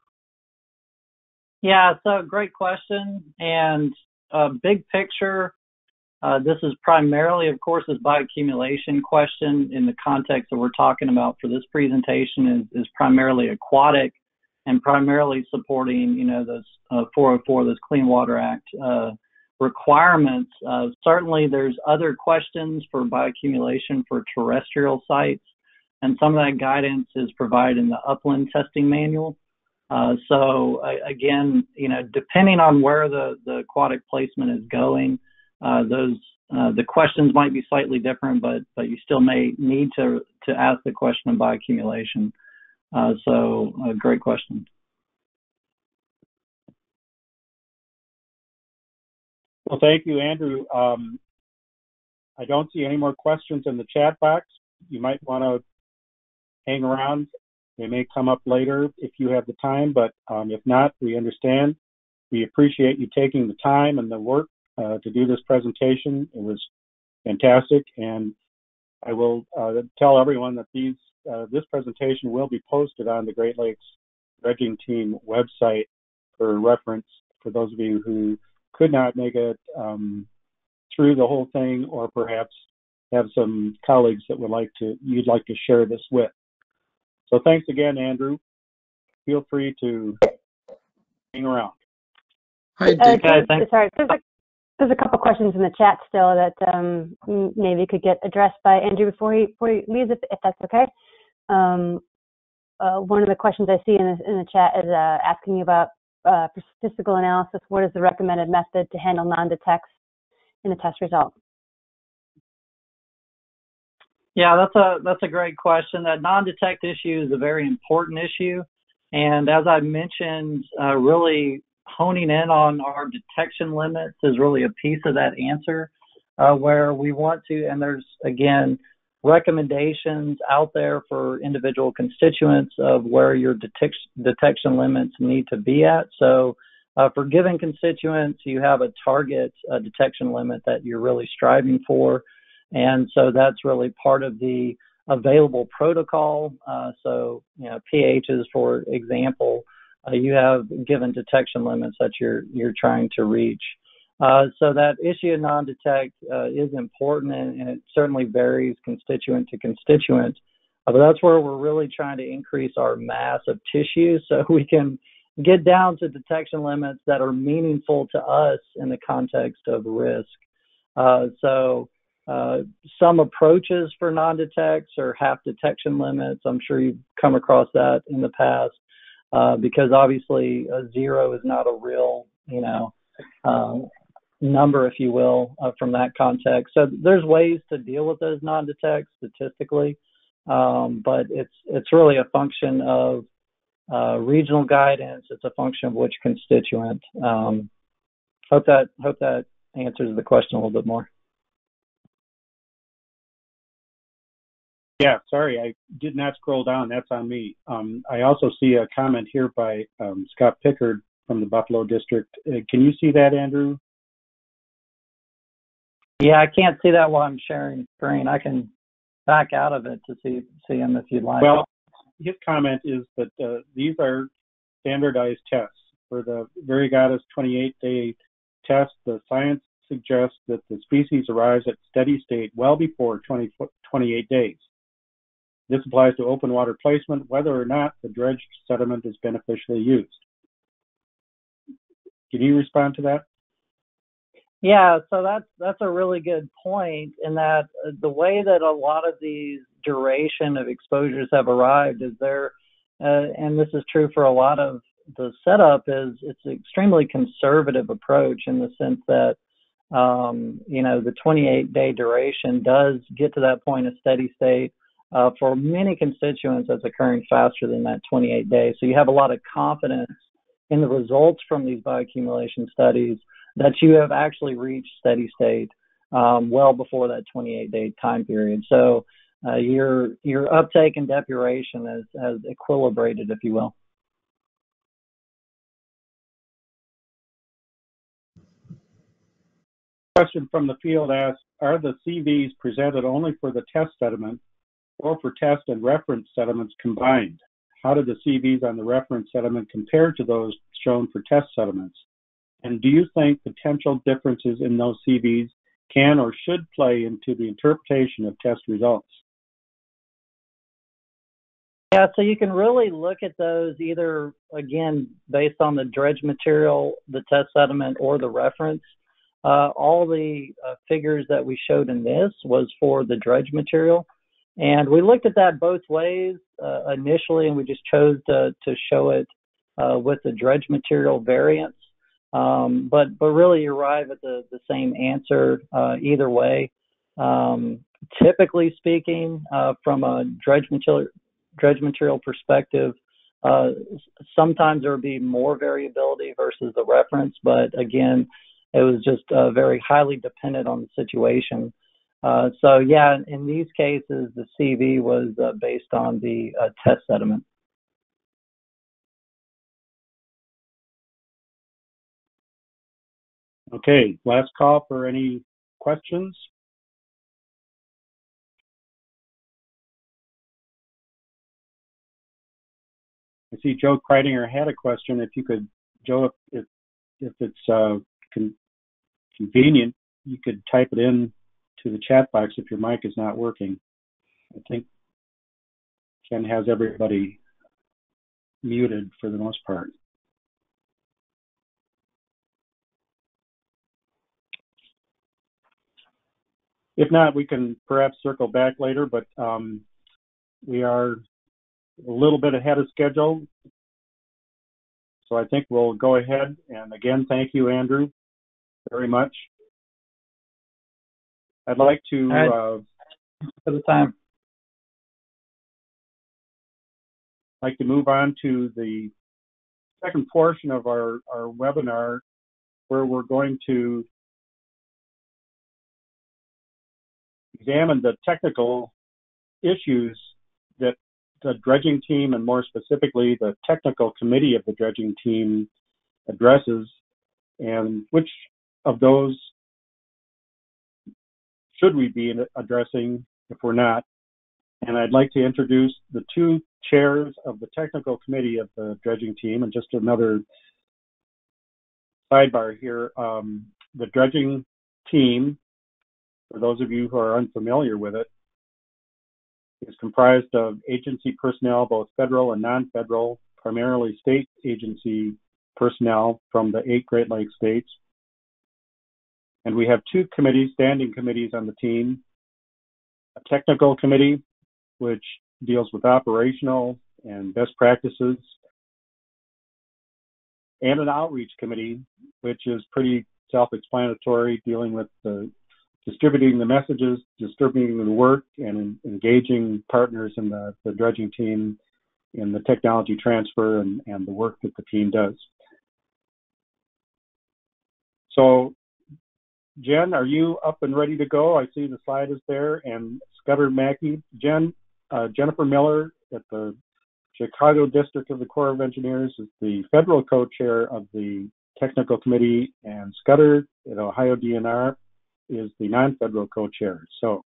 Yeah, so great question. And big picture, this is primarily, of course, this bioaccumulation question in the context that we're talking about for this presentation is primarily aquatic and primarily supporting, those 404, those Clean Water Act requirements. Certainly, there's other questions for bioaccumulation for terrestrial sites, and some of that guidance is provided in the upland testing manual. So again, depending on where the aquatic placement is going, the questions might be slightly different, but you still may need to ask the question of bioaccumulation. So great question. Well, thank you, Andrew. I don't see any more questions in the chat box. You might want to hang around. They may come up later if you have the time, but if not, we understand. We appreciate you taking the time and the work to do this presentation. It was fantastic, and I will tell everyone that this presentation will be posted on the Great Lakes Dredging Team website for reference for those of you who could not make it through the whole thing, or perhaps have some colleagues that you'd like to share this with. So thanks again, Andrew. Feel free to hang around. Sorry, there's a couple questions in the chat still that maybe could get addressed by Andrew before he leaves, if that's okay. One of the questions I see in the chat is asking about for statistical analysis, what is the recommended method to handle non-detects in the test result? Yeah, that's a great question. That non-detect issue is a very important issue, and as I mentioned, really honing in on our detection limits is really a piece of that answer, where we want to, and there's again recommendations out there for individual constituents of where your detection limits need to be at. So for given constituents, you have a target detection limit that you're really striving for. And so that's really part of the available protocol. So, pHs, for example, you have given detection limits that you're trying to reach. So that issue of non-detect is important, and it certainly varies constituent to constituent. But that's where we're really trying to increase our mass of tissue so we can get down to detection limits that are meaningful to us in the context of risk. Some approaches for non-detects are half detection limits. I'm sure you've come across that in the past, because obviously a zero is not a real, number, if you will, from that context. So there's ways to deal with those non-detects statistically, but it's really a function of regional guidance. It's a function of which constituent. Hope that answers the question a little bit more. Yeah, sorry, I did not scroll down. That's on me. I also see a comment here by Scott Pickard from the Buffalo District. Can you see that, Andrew? Yeah, I can't see that while I'm sharing screen. I can back out of it to see him if you'd like. Well, his comment is that these are standardized tests. For the Variegatas 28-day test, the science suggests that the species arrives at steady state well before 28 days. This applies to open water placement, whether or not the dredged sediment is beneficially used. Can you respond to that? Yeah, so that's a really good point, in that the way that a lot of these duration of exposures have arrived is and this is true for a lot of the setup, is it's an extremely conservative approach in the sense that, the 28-day duration does get to that point of steady state. For many constituents, that's occurring faster than that 28 days. So you have a lot of confidence in the results from these bioaccumulation studies that you have actually reached steady state well before that 28-day time period. So your uptake and depuration has equilibrated, if you will. Question from the field asks, are the CVs presented only for the test sediment or for test and reference sediments combined? How do the CVs on the reference sediment compare to those shown for test sediments? And do you think potential differences in those CVs can or should play into the interpretation of test results? Yeah, so you can really look at those either, again, based on the dredge material, the test sediment, or the reference. All the figures that we showed in this was for the dredge material. And we looked at that both ways initially, and we just chose to show it with the dredge material variance. But really you arrive at the same answer either way. Typically speaking, from a dredge material perspective, sometimes there would be more variability versus the reference, but again, it was just very highly dependent on the situation. So yeah, in these cases, the CV was based on the test sediment. Okay, last call for any questions. I see Joe Kreidinger had a question. If you could, Joe, if it's convenient, you could type it in to the chat box if your mic is not working. I think Ken has everybody muted for the most part. If not, we can perhaps circle back later, but we are a little bit ahead of schedule. So I think we'll go ahead. And again, thank you, Andrew, very much. I'd like to for the time. Like to move on to the second portion of our webinar, where we're going to examine the technical issues that the dredging team, and more specifically the technical committee of the dredging team, addresses, and which of those should we be addressing if we're not. And I'd like to introduce the two chairs of the technical committee of the dredging team. And just another sidebar here, the dredging team, for those of you who are unfamiliar with it, is comprised of agency personnel, both federal and non-federal, primarily state agency personnel from the 8 Great Lakes states. And we have 2 committees, standing committees on the team, a technical committee, which deals with operational and best practices, and an outreach committee, which is pretty self-explanatory, dealing with distributing the messages, distributing the work, and engaging partners in the dredging team in the technology transfer and the work that the team does. So, Jen, are you up and ready to go? I see the slide is there. And Scudder Mackey, Jennifer Miller at the Chicago District of the Corps of Engineers is the federal co-chair of the technical committee, and Scudder at Ohio DNR is the non-federal co-chair. So.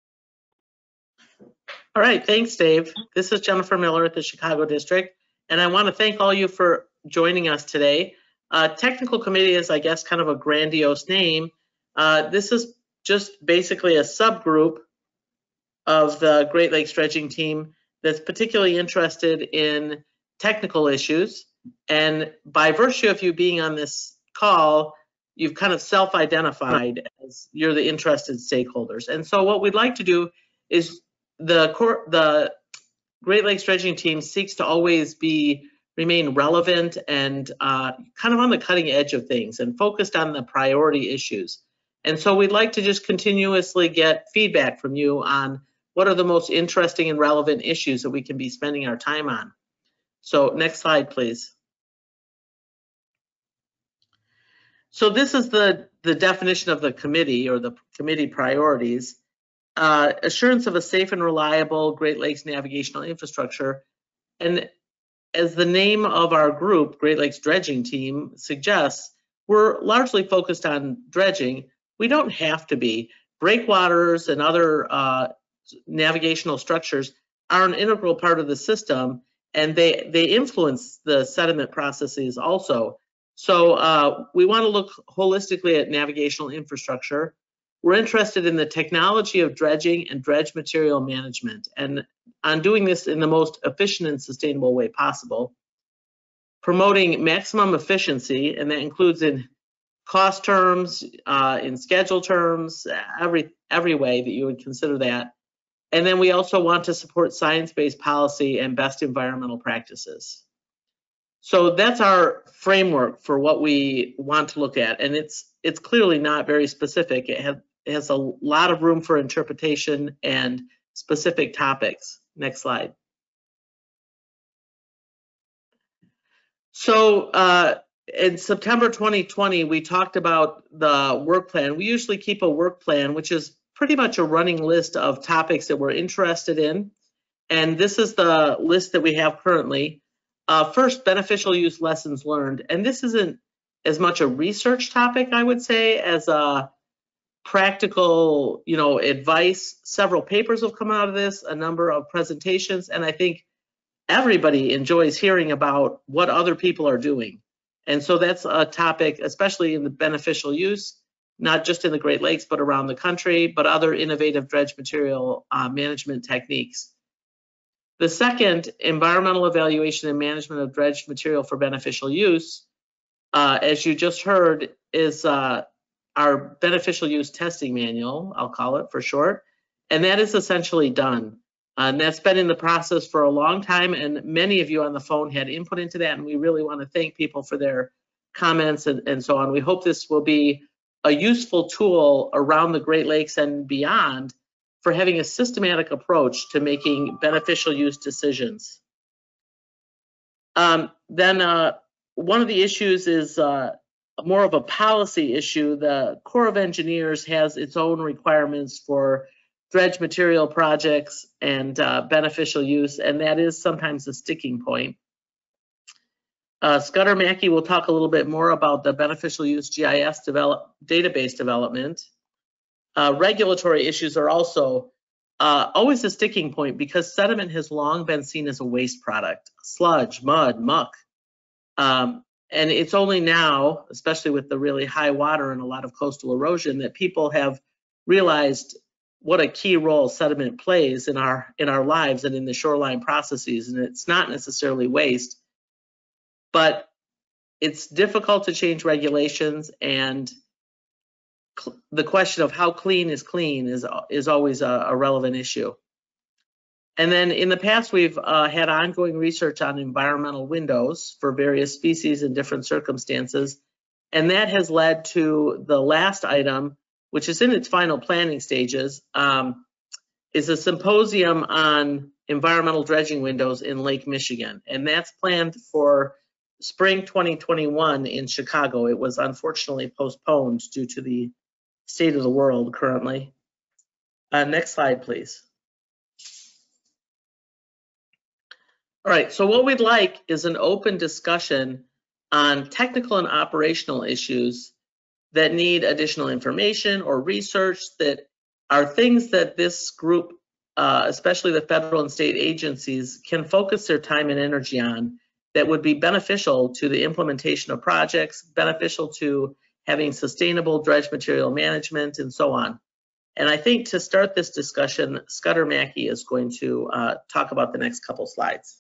All right, thanks, Dave. This is Jennifer Miller at the Chicago District, and I want to thank all you for joining us today. Technical committee is, I guess, kind of a grandiose name. This is just basically a subgroup of the Great Lakes dredging team that's particularly interested in technical issues. And by virtue of you being on this call, you've kind of self-identified as you're the interested stakeholders. And so what we'd like to do is the Great Lakes dredging team seeks to always remain relevant and kind of on the cutting edge of things and focused on the priority issues. And so we'd like to just continuously get feedback from you on what are the most interesting and relevant issues that we can be spending our time on. So next slide, please. So this is the definition of the committee, or the committee priorities. assurance of a safe and reliable Great Lakes navigational infrastructure. And as the name of our group, Great Lakes Dredging Team, suggests, we're largely focused on dredging. We don't have to be. Breakwaters and other navigational structures are an integral part of the system, and they influence the sediment processes also. So we want to look holistically at navigational infrastructure. We're interested in the technology of dredging and dredge material management, and on doing this in the most efficient and sustainable way possible. Promoting maximum efficiency, and that includes in cost terms, in schedule terms, every way that you would consider that. And then we also want to support science-based policy and best environmental practices. So that's our framework for what we want to look at, and it's clearly not very specific. It has a lot of room for interpretation and specific topics. Next slide. So in September 2020, we talked about the work plan. We usually keep a work plan, which is pretty much a running list of topics that we're interested in. And this is the list that we have currently. First, beneficial use lessons learned. And this isn't as much a research topic, I would say, as a practical, advice. Several papers have come out of this, a number of presentations, and I think everybody enjoys hearing about what other people are doing. And so that's a topic, especially in the beneficial use, not just in the Great Lakes, but around the country, but other innovative dredge material management techniques. The second, environmental evaluation and management of dredged material for beneficial use, as you just heard, is our beneficial use testing manual, I'll call it for short, and that is essentially done. And that's been in the process for a long time, and many of you on the phone had input into that, and we really want to thank people for their comments and so on. We hope this will be a useful tool around the Great Lakes and beyond for having a systematic approach to making beneficial use decisions. Then one of the issues is more of a policy issue. The Corps of Engineers has its own requirements for dredge material projects and beneficial use, and that is sometimes a sticking point. Scudder Mackey will talk a little bit more about the beneficial use GIS database development. Regulatory issues are also always a sticking point because sediment has long been seen as a waste product, sludge, mud, muck. And it's only now, especially with the really high water and a lot of coastal erosion, that people have realized what a key role sediment plays in our lives and in the shoreline processes. And it's not necessarily waste, but it's difficult to change regulations, and the question of how clean is always a relevant issue. And then in the past, we've had ongoing research on environmental windows for various species in different circumstances. And that has led to the last item, which is in its final planning stages, is a symposium on environmental dredging windows in Lake Michigan. And that's planned for spring 2021 in Chicago. It was unfortunately postponed due to the state of the world currently. Next slide, please. All right, so what we'd like is an open discussion on technical and operational issues that need additional information or research, that are things that this group, especially the federal and state agencies, can focus their time and energy on, that would be beneficial to the implementation of projects, beneficial to having sustainable dredge material management, and so on. And I think to start this discussion, Scudder Mackey is going to talk about the next couple slides.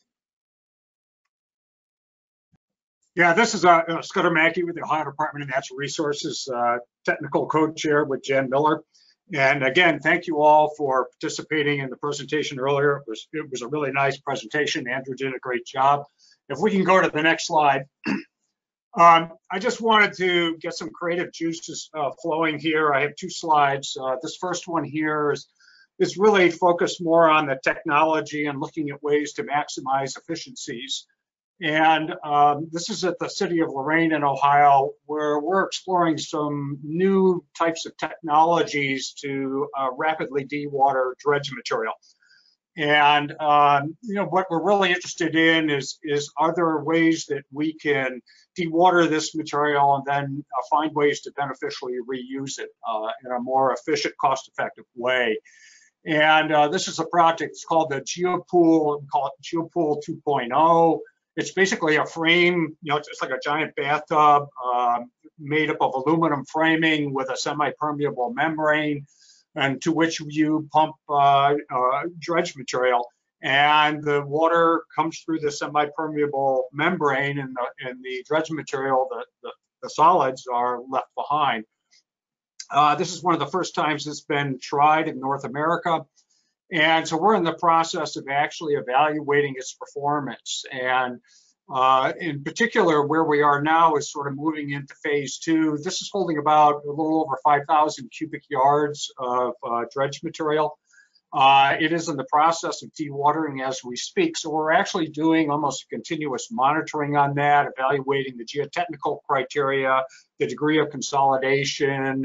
Yeah, this is Scudder Mackey with the Ohio Department of Natural Resources, technical co-chair with Jen Miller. And again, thank you all for participating in the presentation earlier. It was a really nice presentation. Andrew did a great job. If we can go to the next slide. I just wanted to get some creative juices flowing here. I have two slides. This first one here is really focused more on the technology and looking at ways to maximize efficiencies. And this is at the city of Lorain in Ohio, where we're exploring some new types of technologies to rapidly dewater dredge material. And what we're really interested in is are there ways that we can dewater this material and then find ways to beneficially reuse it in a more efficient, cost-effective way. And this is a project. It's called the Geopool. We call it Geopool 2.0. It's basically a frame. It's like a giant bathtub made up of aluminum framing with a semi-permeable membrane, and to which you pump dredge material, and the water comes through the semi-permeable membrane, and the dredge material, the solids, are left behind. This is one of the first times it's been tried in North America, and so we're in the process of actually evaluating its performance. And in particular, where we are now is sort of moving into phase 2. This is holding about a little over 5,000 cubic yards of dredge material. It is in the process of dewatering as we speak. So we're actually doing almost continuous monitoring on that, evaluating the geotechnical criteria, the degree of consolidation.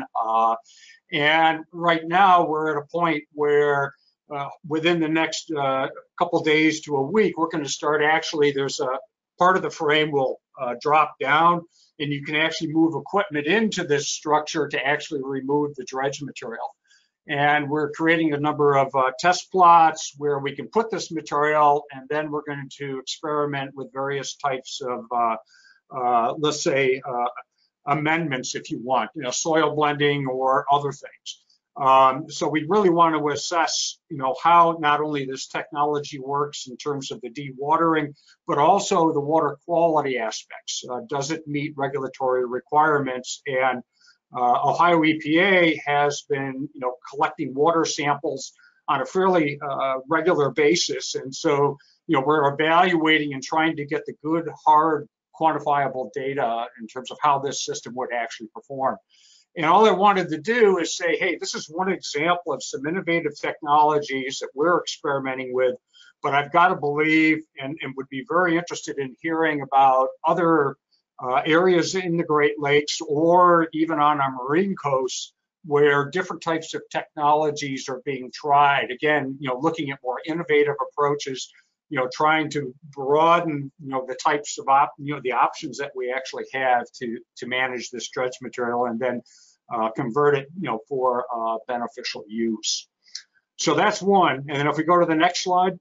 And right now we're at a point where within the next couple days to a week, we're going to start there's a part of the frame will drop down, and you can actually move equipment into this structure to actually remove the dredge material. And we're creating a number of test plots where we can put this material, and then we're going to experiment with various types of, let's say, amendments, if you want, soil blending or other things. So we really want to assess, how not only this technology works in terms of the dewatering, but also the water quality aspects. Does it meet regulatory requirements? And Ohio EPA has been, collecting water samples on a fairly regular basis, and so, we're evaluating and trying to get the good, hard, quantifiable data in terms of how this system would actually perform. And all I wanted to do is say, hey, this is one example of some innovative technologies that we're experimenting with, but I've got to believe and would be very interested in hearing about other areas in the Great Lakes or even on our marine coasts where different types of technologies are being tried. Again, looking at more innovative approaches, trying to broaden, the types of the options that we actually have to manage this dredge material and then convert it, for beneficial use. So that's one. And then if we go to the next slide.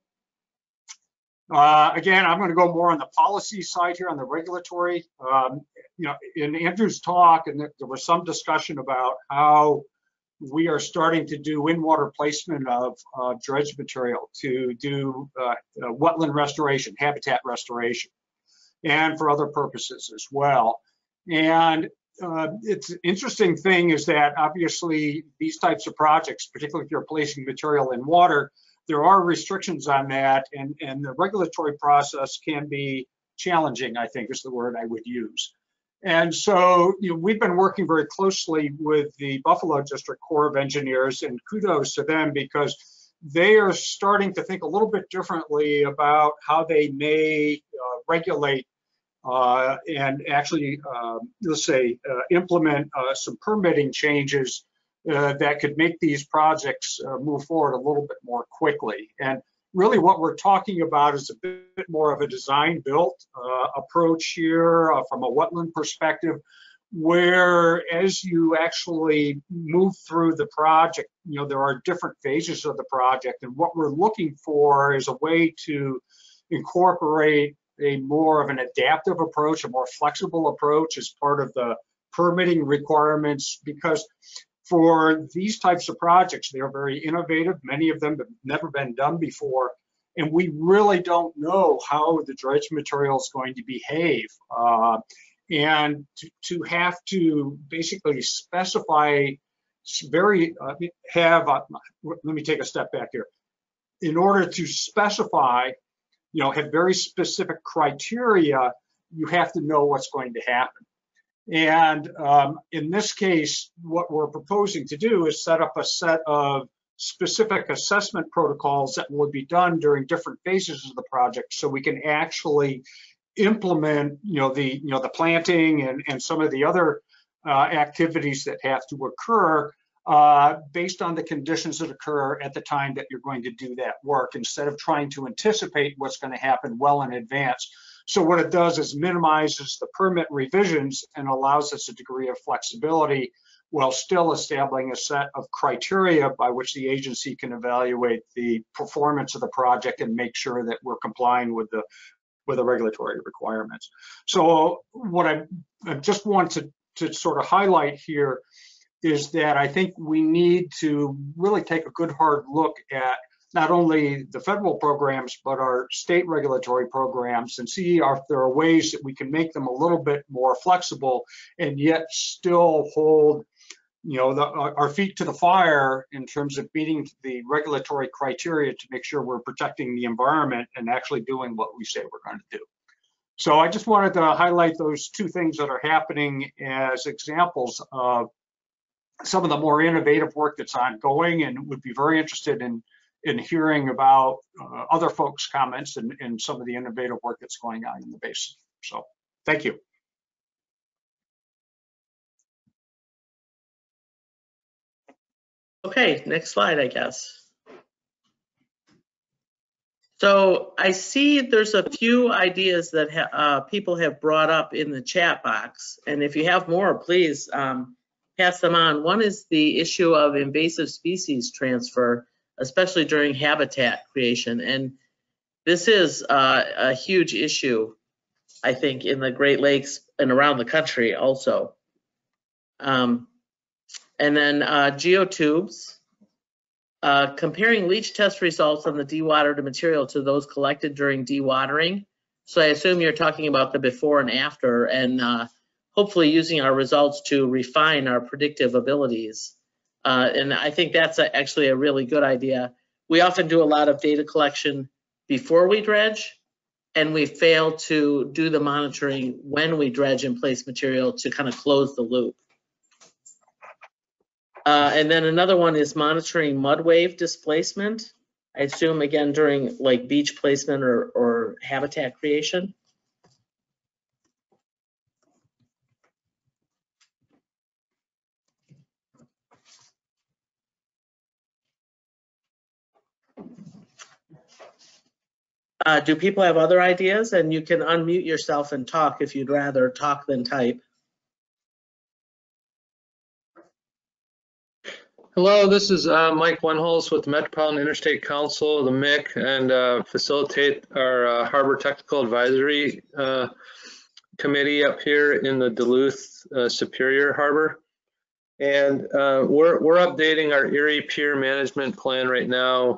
Again, I'm going to go more on the policy side here, on the regulatory. In Andrew's talk, and there was some discussion about how we are starting to do in-water placement of dredge material to do wetland restoration, habitat restoration, and for other purposes as well. And it's an interesting thing is that obviously these types of projects, particularly if you're placing material in water, there are restrictions on that, and the regulatory process can be challenging, I think is the word I would use. And so, we've been working very closely with the Buffalo District Corps of Engineers, and kudos to them because they are starting to think a little bit differently about how they may regulate and actually, let's say, implement some permitting changes that could make these projects move forward a little bit more quickly. And really what we're talking about is a bit more of a design-built approach here from a wetland perspective, where as you actually move through the project, there are different phases of the project. And what we're looking for is a way to incorporate a more of an adaptive approach, a more flexible approach as part of the permitting requirements, because for these types of projects, they are very innovative. Many of them have never been done before, and we really don't know how the dredge material is going to behave. And to have to basically specify let me take a step back here. In order to specify, have very specific criteria, you have to know what's going to happen. And in this case, what we're proposing to do is set up a set of specific assessment protocols that will be done during different phases of the project, so we can actually implement, the planting and some of the other activities that have to occur based on the conditions that occur at the time that you're going to do that work, instead of trying to anticipate what's going to happen well in advance. So what it does is minimizes the permit revisions and allows us a degree of flexibility while still establishing a set of criteria by which the agency can evaluate the performance of the project and make sure that we're complying with the regulatory requirements. So what I just want to sort of highlight here is that I think we need to really take a good hard look at not only the federal programs, but our state regulatory programs, and see if there are ways that we can make them a little bit more flexible and yet still hold our feet to the fire in terms of meeting the regulatory criteria to make sure we're protecting the environment and actually doing what we say we're going to do. So I just wanted to highlight those two things that are happening as examples of some of the more innovative work that's ongoing, and would be very interested in hearing about other folks' comments and some of the innovative work that's going on in the basin. So thank you. Okay, next slide, I guess. So I see there's a few ideas that people have brought up in the chat box, and if you have more, please pass them on. One is the issue of invasive species transfer, especially during habitat creation, and this is a huge issue, I think, in the Great Lakes and around the country also. And then geotubes, comparing leach test results on the dewatered material to those collected during dewatering. So I assume you're talking about the before and after, and hopefully using our results to refine our predictive abilities. And I think that's actually a really good idea. We often do a lot of data collection before we dredge, and we fail to do the monitoring when we dredge and place material to kind of close the loop. And then another one is monitoring mud wave displacement. I assume, again, during like beach placement or habitat creation. Do people have other ideas? And you can unmute yourself and talk if you'd rather talk than type. Hello, this is Mike Wenholz with the Metropolitan Interstate Council, the MIC, and facilitate our Harbor Technical Advisory Committee up here in the Duluth Superior Harbor. And we're updating our Erie Pier Management Plan right now,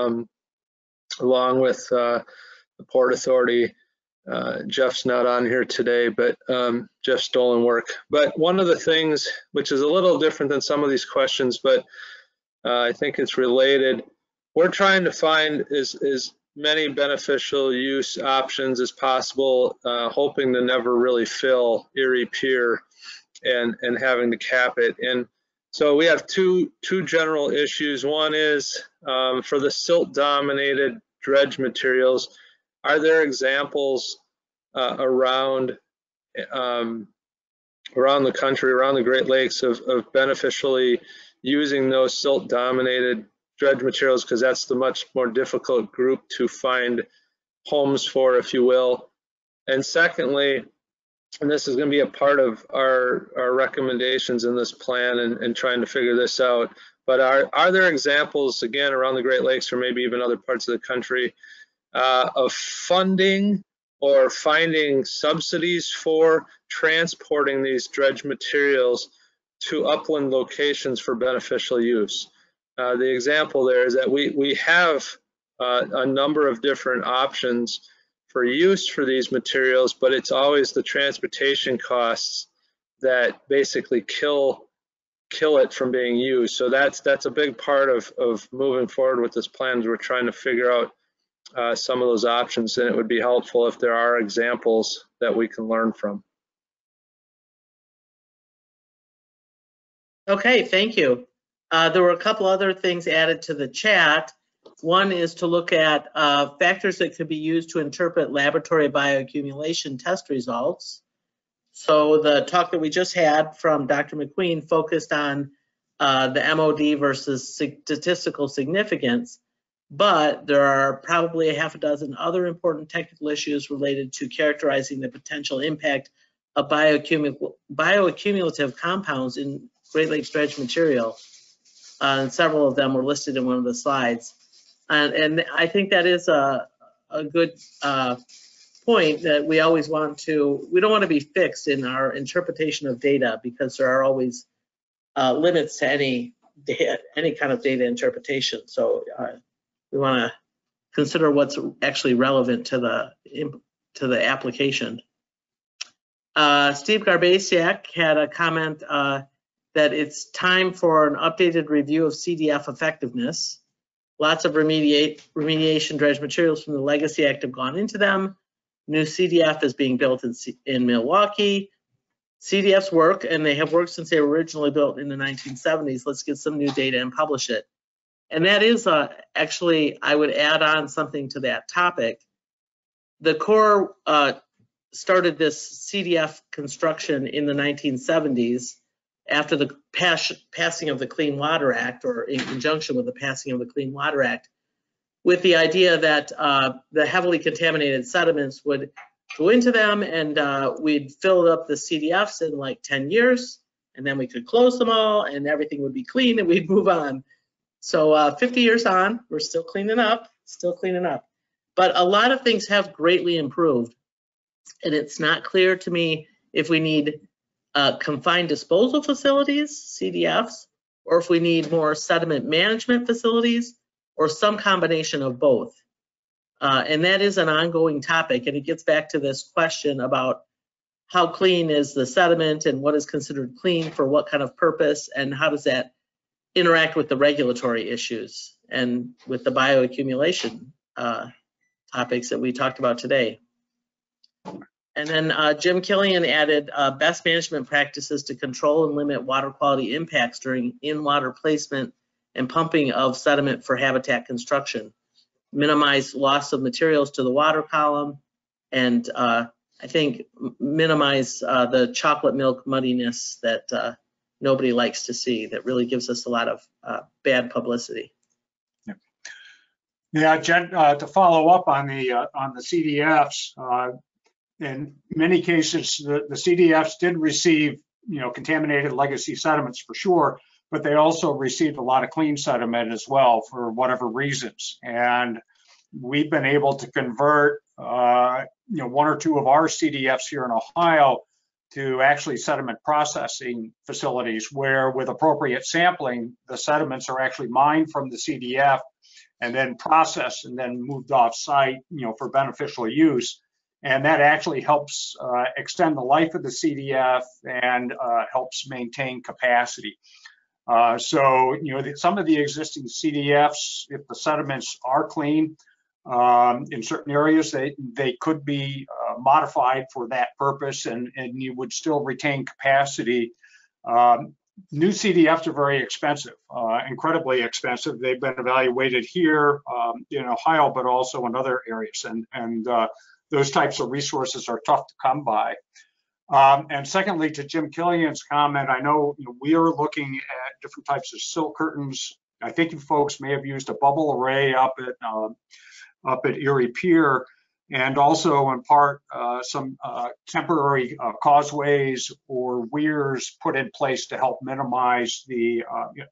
along with the Port Authority. Jeff's not on here today, but Jeff Stolenwork. But one of the things, which is a little different than some of these questions, but I think it's related, we're trying to find as many beneficial use options as possible, hoping to never really fill Erie Pier and having to cap it. And so we have two general issues. One is for the silt-dominated dredge materials, are there examples around the country, around the Great Lakes, of beneficially using those silt-dominated dredge materials, because that's the much more difficult group to find homes for, if you will. And secondly, and this is going to be a part of our recommendations in this plan and trying to figure this out, but are there examples, again, around the Great Lakes or maybe even other parts of the country, of funding or finding subsidies for transporting these dredge materials to upland locations for beneficial use? The example there is that we have a number of different options for use for these materials, but it's always the transportation costs that basically kill it from being used. So that's a big part of moving forward with this plan, is we're trying to figure out some of those options, and it would be helpful if there are examples that we can learn from. Okay, thank you. There were a couple other things added to the chat. One is to look at factors that could be used to interpret laboratory bioaccumulation test results. So the talk that we just had from Dr. McQueen focused on the MOD versus statistical significance, but there are probably a half a dozen other important technical issues related to characterizing the potential impact of bioaccumulative compounds in Great Lakes dredge material. And several of them were listed in one of the slides. And I think that is a good point that we always we don't want to be fixed in our interpretation of data, because there are always limits to any kind of data interpretation. So we want to consider what's actually relevant to the application. Steve Garbasiak had a comment that it's time for an updated review of CDF effectiveness. Lots of remediation dredge materials from the Legacy Act have gone into them. New CDF is being built in Milwaukee. CDFs work, and they have worked since they were originally built in the 1970s. Let's get some new data and publish it. And that is actually, I would add on something to that topic. The Corps started this CDF construction in the 1970s after the passing of the Clean Water Act, or in conjunction with the passing of the Clean Water Act, with the idea that the heavily contaminated sediments would go into them, and we'd fill up the CDFs in like 10 years, and then we could close them all, and everything would be clean, and we'd move on. So 50 years on, we're still cleaning up. But a lot of things have greatly improved, and it's not clear to me if we need confined disposal facilities, CDFs, or if we need more sediment management facilities, or some combination of both. And that is an ongoing topic, and it gets back to this question about how clean is the sediment and what is considered clean for what kind of purpose, and how does that interact with the regulatory issues and with the bioaccumulation topics that we talked about today. And then Jim Killian added best management practices to control and limit water quality impacts during in-water placement and pumping of sediment for habitat construction. Minimize loss of materials to the water column, and I think minimize the chocolate milk muddiness that nobody likes to see, that really gives us a lot of bad publicity. Yeah, Jen, to follow up on the CDFs, in many cases, the CDFs did receive, contaminated legacy sediments for sure, but they also received a lot of clean sediment as well for whatever reasons. And we've been able to convert, one or two of our CDFs here in Ohio to actually sediment processing facilities where, with appropriate sampling, the sediments are actually mined from the CDF and then processed and then moved off site, for beneficial use. And that actually helps extend the life of the CDF and helps maintain capacity. So, some of the existing CDFs, if the sediments are clean, in certain areas, they could be modified for that purpose, and you would still retain capacity. New CDFs are very expensive, incredibly expensive. They've been evaluated here in Ohio, but also in other areas, and those types of resources are tough to come by. And secondly, to Jim Killian's comment, I know we are looking at different types of sill curtains. I think you folks may have used a bubble array up at Erie Pier, and also in part some temporary causeways or weirs put in place to help minimize the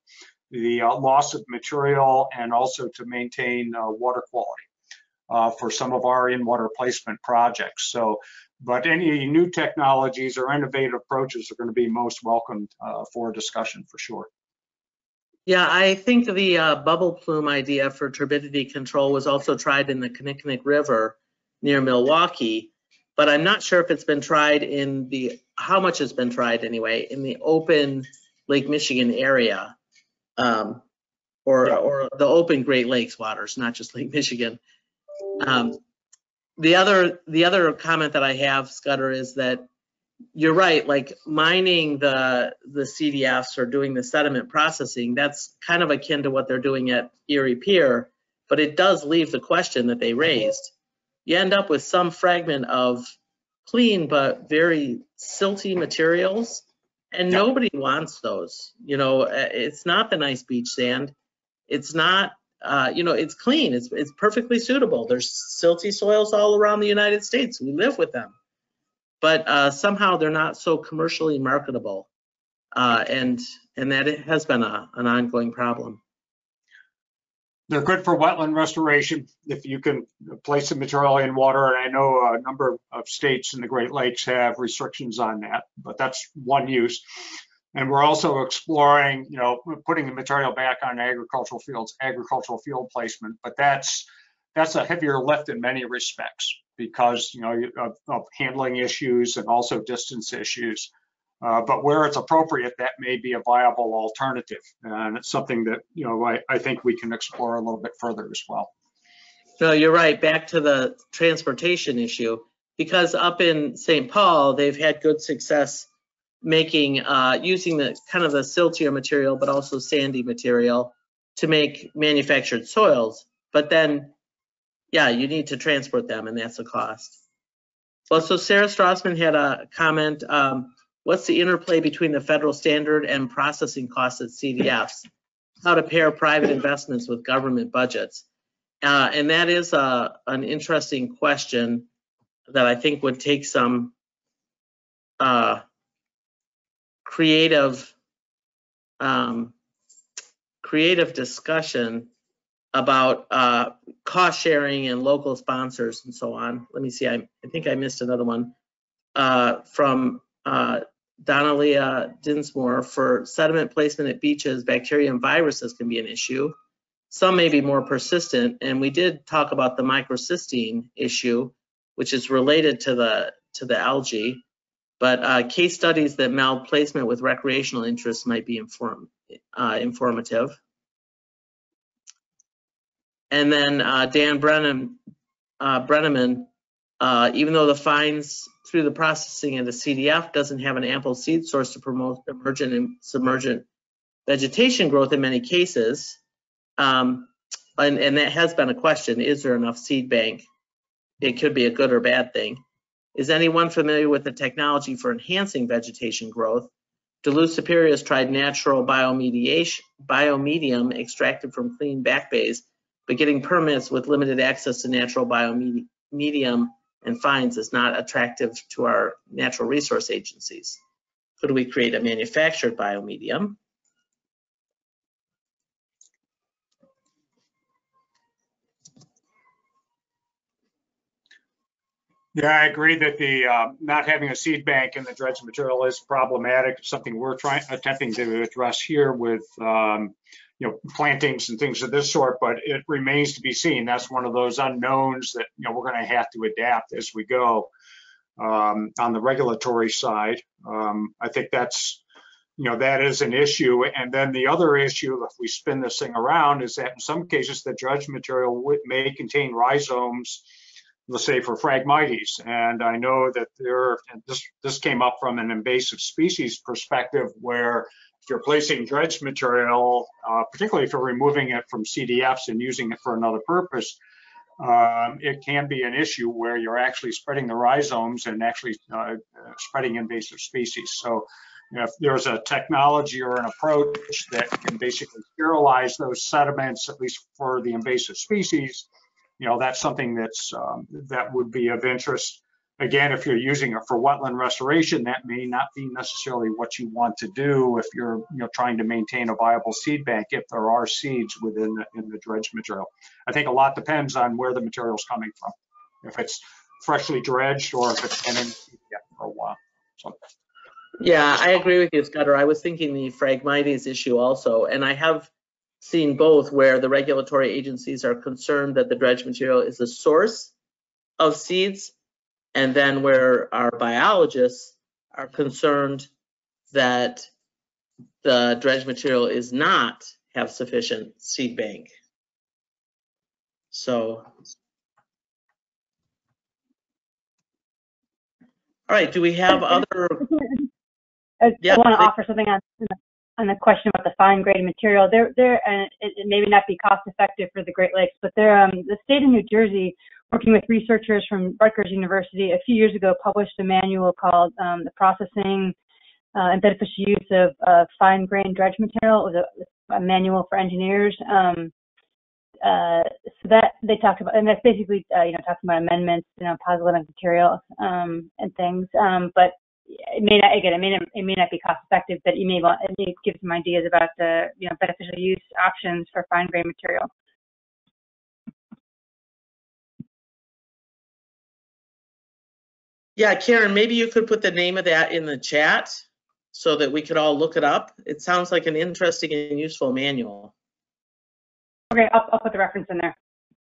loss of material, and also to maintain water quality for some of our in-water placement projects. So, but any new technologies or innovative approaches are going to be most welcomed for discussion for sure. Yeah, I think the bubble plume idea for turbidity control was also tried in the Kinnickinnic River near Milwaukee, but I'm not sure if it's been tried how much has been tried anyway, in the open Lake Michigan area, or the open Great Lakes waters, not just Lake Michigan. The other comment that I have, Scudder, is that you're right, like mining the CDFs or doing the sediment processing, that's kind of akin to what they're doing at Erie Pier, but it does leave the question that they raised. You end up with some fragment of clean but very silty materials, and nobody wants those. You know, it's not the nice beach sand. It's not, you know, it's clean. It's perfectly suitable. There's silty soils all around the United States. We live with them, but somehow they're not so commercially marketable, and that it has been an ongoing problem. They're good for wetland restoration if you can place the material in water, and I know a number of states in the Great Lakes have restrictions on that, but that's one use. And we're also exploring, you know, putting the material back on agricultural fields, agricultural field placement, but that's a heavier lift in many respects because, you know, of handling issues and also distance issues. But where it's appropriate, that may be a viable alternative. And it's something that, you know, I think we can explore a little bit further as well. No, you're right. Back to the transportation issue, because up in St. Paul, they've had good success making, using the kind of the siltier material, but also sandy material to make manufactured soils. But then, yeah, you need to transport them, and that's a cost. Well, so Sarah Strassman had a comment. What's the interplay between the federal standard and processing costs at CDFs? How to pair private investments with government budgets? And that is an interesting question that I think would take some creative discussion about cost sharing and local sponsors and so on. Let me see, I think I missed another one from Donalia Dinsmore. For sediment placement at beaches, bacteria and viruses can be an issue. Some may be more persistent, and we did talk about the microcystine issue, which is related to the algae. But case studies that meld placement with recreational interests might be informative. And then Dan Brenneman, even though the fines through the processing of the CDF doesn't have an ample seed source to promote emergent and submergent vegetation growth in many cases, and that has been a question, is there enough seed bank? It could be a good or bad thing. Is anyone familiar with the technology for enhancing vegetation growth? Duluth Superior has tried natural biomedium extracted from clean back bays, but getting permits with limited access to natural biomedium and fines is not attractive to our natural resource agencies. Could we create a manufactured biomedium? Yeah, I agree that the not having a seed bank in the dredged material is problematic. It's something we're attempting to address here with you know, plantings and things of this sort, but it remains to be seen. That's one of those unknowns that, you know, we're going to have to adapt as we go. On the regulatory side, I think that's, you know, that is an issue. And then the other issue, if we spin this thing around, is that in some cases the dredged material may contain rhizomes, let's say for Phragmites. And I know that this came up from an invasive species perspective, where if you're placing dredged material, particularly if you're removing it from CDFs and using it for another purpose, it can be an issue where you're actually spreading the rhizomes and actually spreading invasive species. So, you know, if there's a technology or an approach that can basically sterilize those sediments, at least for the invasive species, you know, that's something that's that would be of interest. Again, if you're using it for wetland restoration, that may not be necessarily what you want to do if you're, you know, trying to maintain a viable seed bank, if there are seeds within the dredged material. I think a lot depends on where the material is coming from, if it's freshly dredged or if it's been in for a while. So. Yeah, I agree with you, Scudder. I was thinking the Phragmites issue also, and I have seen both where the regulatory agencies are concerned that the dredged material is a source of seeds, and then where our biologists are concerned that the dredged material is not have sufficient seed bank. So, all right, do we have other? I want to offer something on the question about the fine grained material, it may not be cost effective for the Great Lakes, but the state of New Jersey, working with researchers from Rutgers University, a few years ago published a manual called The Processing and Beneficial Use of Fine Grained Dredge Material. It was a manual for engineers. So that they talked about, and that's basically, talking about amendments, positive material and things. But it may not, again, it may not be cost effective, but it may give some ideas about the, beneficial use options for fine grained material. Yeah, Karen, maybe you could put the name of that in the chat so that we could all look it up. It sounds like an interesting and useful manual. Okay, I'll put the reference in there.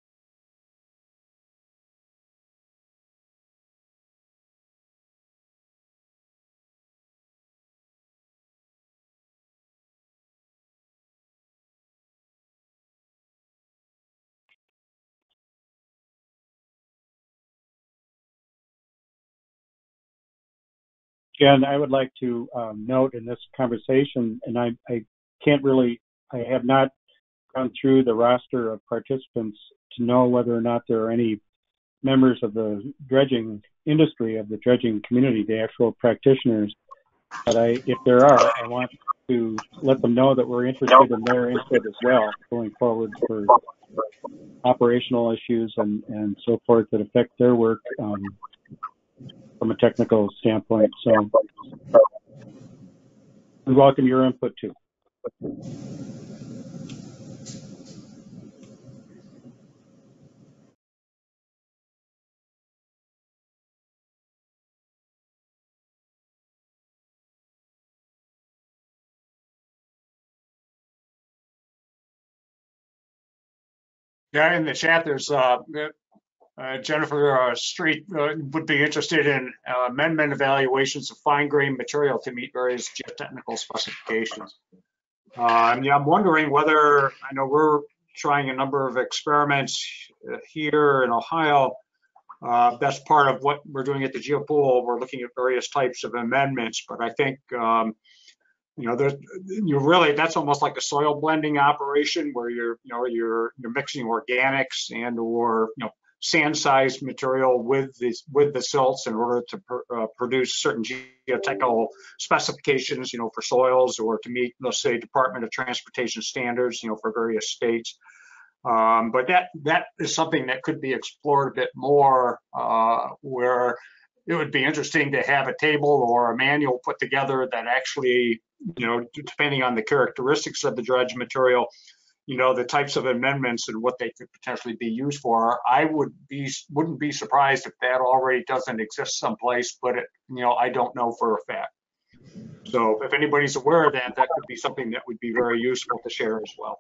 Jen, I would like to note in this conversation, and I have not gone through the roster of participants to know whether or not there are any members of the dredging industry, of the dredging community, the actual practitioners. But if there are, I want to let them know that we're interested in their input as well going forward for operational issues and so forth that affect their work from a technical standpoint. So we welcome your input too. Yeah, in the chat, there's Jennifer Street would be interested in amendment evaluations of fine grained material to meet various geotechnical specifications. I'm wondering whether, I know we're trying a number of experiments here in Ohio. That's part of what we're doing at the geopool. We're looking at various types of amendments, but I think that's almost like a soil blending operation where you're mixing organics and or sand-sized material with the silts in order to produce certain geotechnical specifications, for soils or to meet, let's say, Department of Transportation standards, for various states. But that is something that could be explored a bit more, where it would be interesting to have a table or a manual put together that actually, depending on the characteristics of the dredge material, the types of amendments and what they could potentially be used for. I wouldn't be surprised if that already doesn't exist someplace, but I don't know for a fact. So if anybody's aware of that, that could be something that would be very useful to share as well.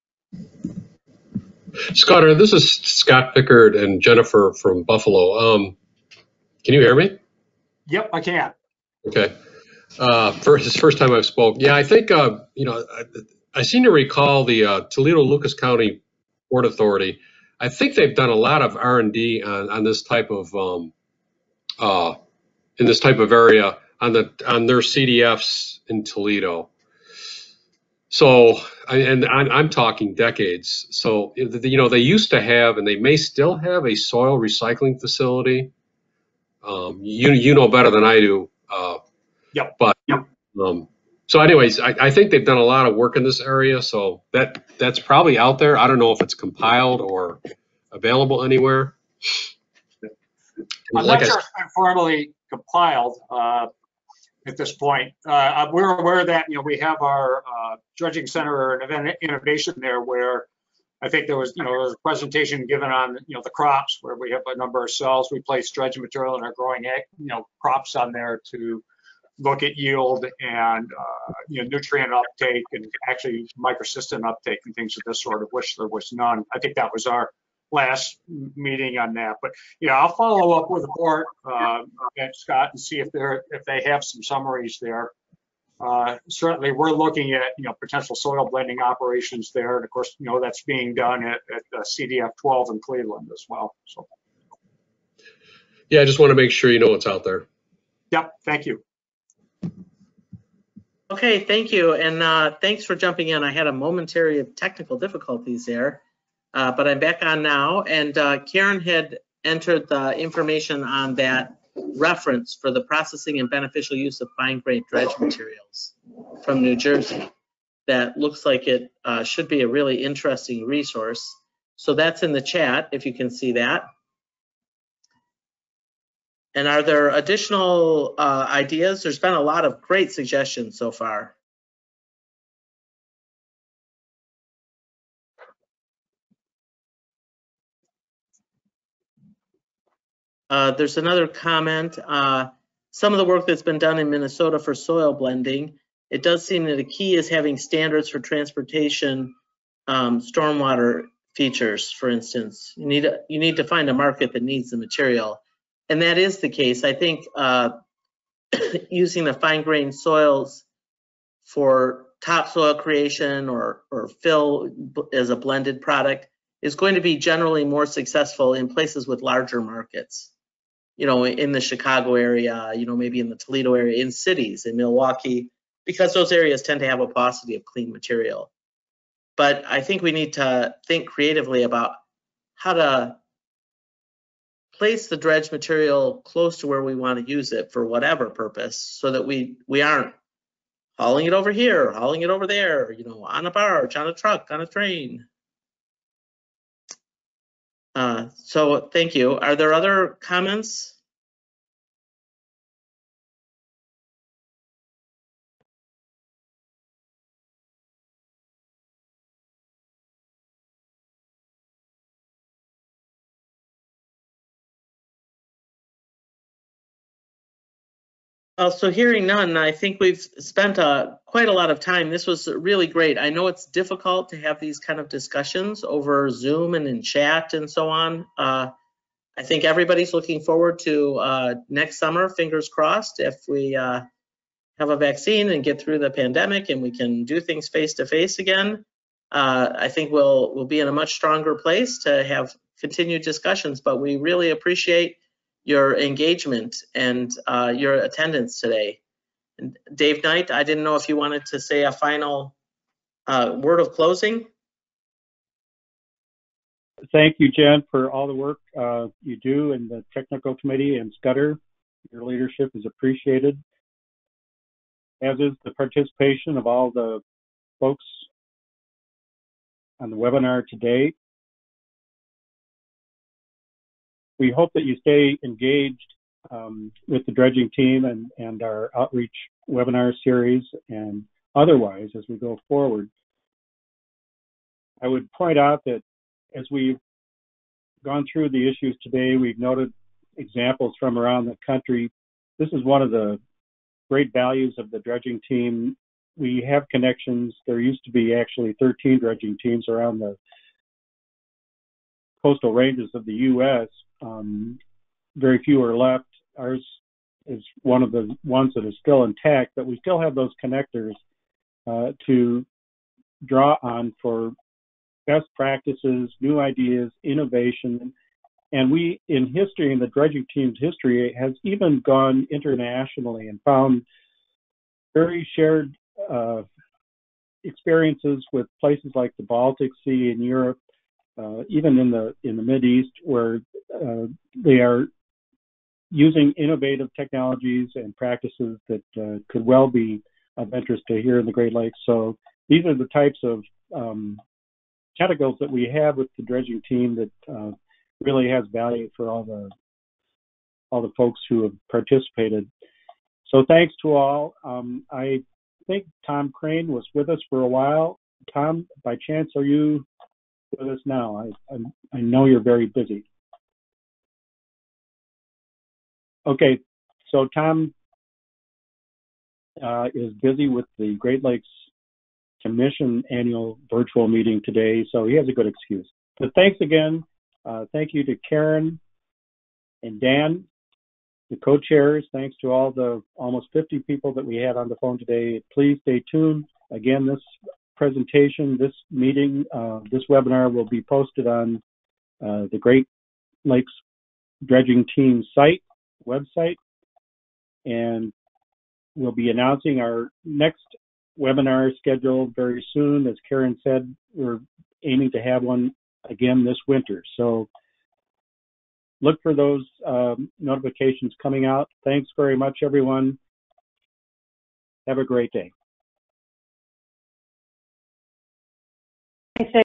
Scott, this is Scott Pickard and Jennifer from Buffalo. Can you hear me? Yep, I can. Okay. First time I've spoke. Yeah, I think, I seem to recall the Toledo Lucas County Port Authority. I think they've done a lot of R&D on this type of in this type of area on their CDFs in Toledo. So, I'm talking decades. So, they used to have, and they may still have, a soil recycling facility. You know better than I do. Yep. But so anyways, I think they've done a lot of work in this area. So that's probably out there. I don't know if it's compiled or available anywhere. I'm not sure it's been formally compiled at this point. We're aware that we have our dredging center and innovation there, where I think there was a presentation given on the crops, where we have a number of cells. We place dredge material and are growing crops on there to look at yield and nutrient uptake and actually microsystem uptake and things of this sort, of which there was none. I think that was our last meeting on that. But I'll follow up with the board and Scott and see if they have some summaries there. Certainly, we're looking at potential soil blending operations there, and of course that's being done at CDF 12 in Cleveland as well. So yeah, I just want to make sure it's out there. Yep, thank you. Okay, thank you, and thanks for jumping in. I had a momentary of technical difficulties there, but I'm back on now, and Karen had entered the information on that reference for the processing and beneficial use of fine-grained dredge materials from New Jersey. That looks like it should be a really interesting resource. So that's in the chat, if you can see that. And are there additional ideas? There's been a lot of great suggestions so far. There's another comment. Some of the work that's been done in Minnesota for soil blending, it does seem that the key is having standards for transportation, stormwater features, for instance. You need to find a market that needs the material. And that is the case. I think using the fine-grained soils for topsoil creation or fill as a blended product is going to be generally more successful in places with larger markets. You know, in the Chicago area, you know, maybe in the Toledo area, in cities, in Milwaukee, because those areas tend to have a paucity of clean material. But I think we need to think creatively about how to place the dredge material close to where we want to use it for whatever purpose, so that we aren't hauling it over here, hauling it over there, you know, on a barge, on a truck, on a train. So thank you. Are there other comments? So hearing none, I think we've spent quite a lot of time. This was really great. I know it's difficult to have these kind of discussions over Zoom and in chat and so on. I think everybody's looking forward to next summer, fingers crossed, if we have a vaccine and get through the pandemic and we can do things face to face again. I think we'll be in a much stronger place to have continued discussions, but we really appreciate your engagement and your attendance today. And Dave Knight, I didn't know if you wanted to say a final word of closing. Thank you, Jen, for all the work you do in the technical committee and Scudder. Your leadership is appreciated, as is the participation of all the folks on the webinar today. We hope that you stay engaged with the dredging team and our outreach webinar series and otherwise as we go forward. I would point out that as we've gone through the issues today, we've noted examples from around the country. This is one of the great values of the dredging team. We have connections. There used to be actually 13 dredging teams around the coastal ranges of the U.S. Very few are left. Ours is one of the ones that is still intact, but we still have those connectors to draw on for best practices, new ideas, innovation. And we, in history, in the dredging team's history, has even gone internationally and found very shared experiences with places like the Baltic Sea in Europe, even in the Mideast, where they are using innovative technologies and practices that could well be of interest to here in the Great Lakes. So these are the types of tentacles that we have with the dredging team that really has value for all the folks who have participated. So thanks to all. I think Tom Crane was with us for a while. Tom, by chance, are you with us now? I know you're very busy. Okay, so Tom is busy with the Great Lakes Commission annual virtual meeting today, so he has a good excuse. But thanks again. Thank you to Karen and Dan, the co-chairs. Thanks to all the almost 50 people that we had on the phone today. Please stay tuned. Again, this presentation, this meeting, this webinar will be posted on the Great Lakes Dredging Team website, and we'll be announcing our next webinar schedule very soon. As Karen said, we're aiming to have one again this winter. So look for those notifications coming out. Thanks very much, everyone. Have a great day.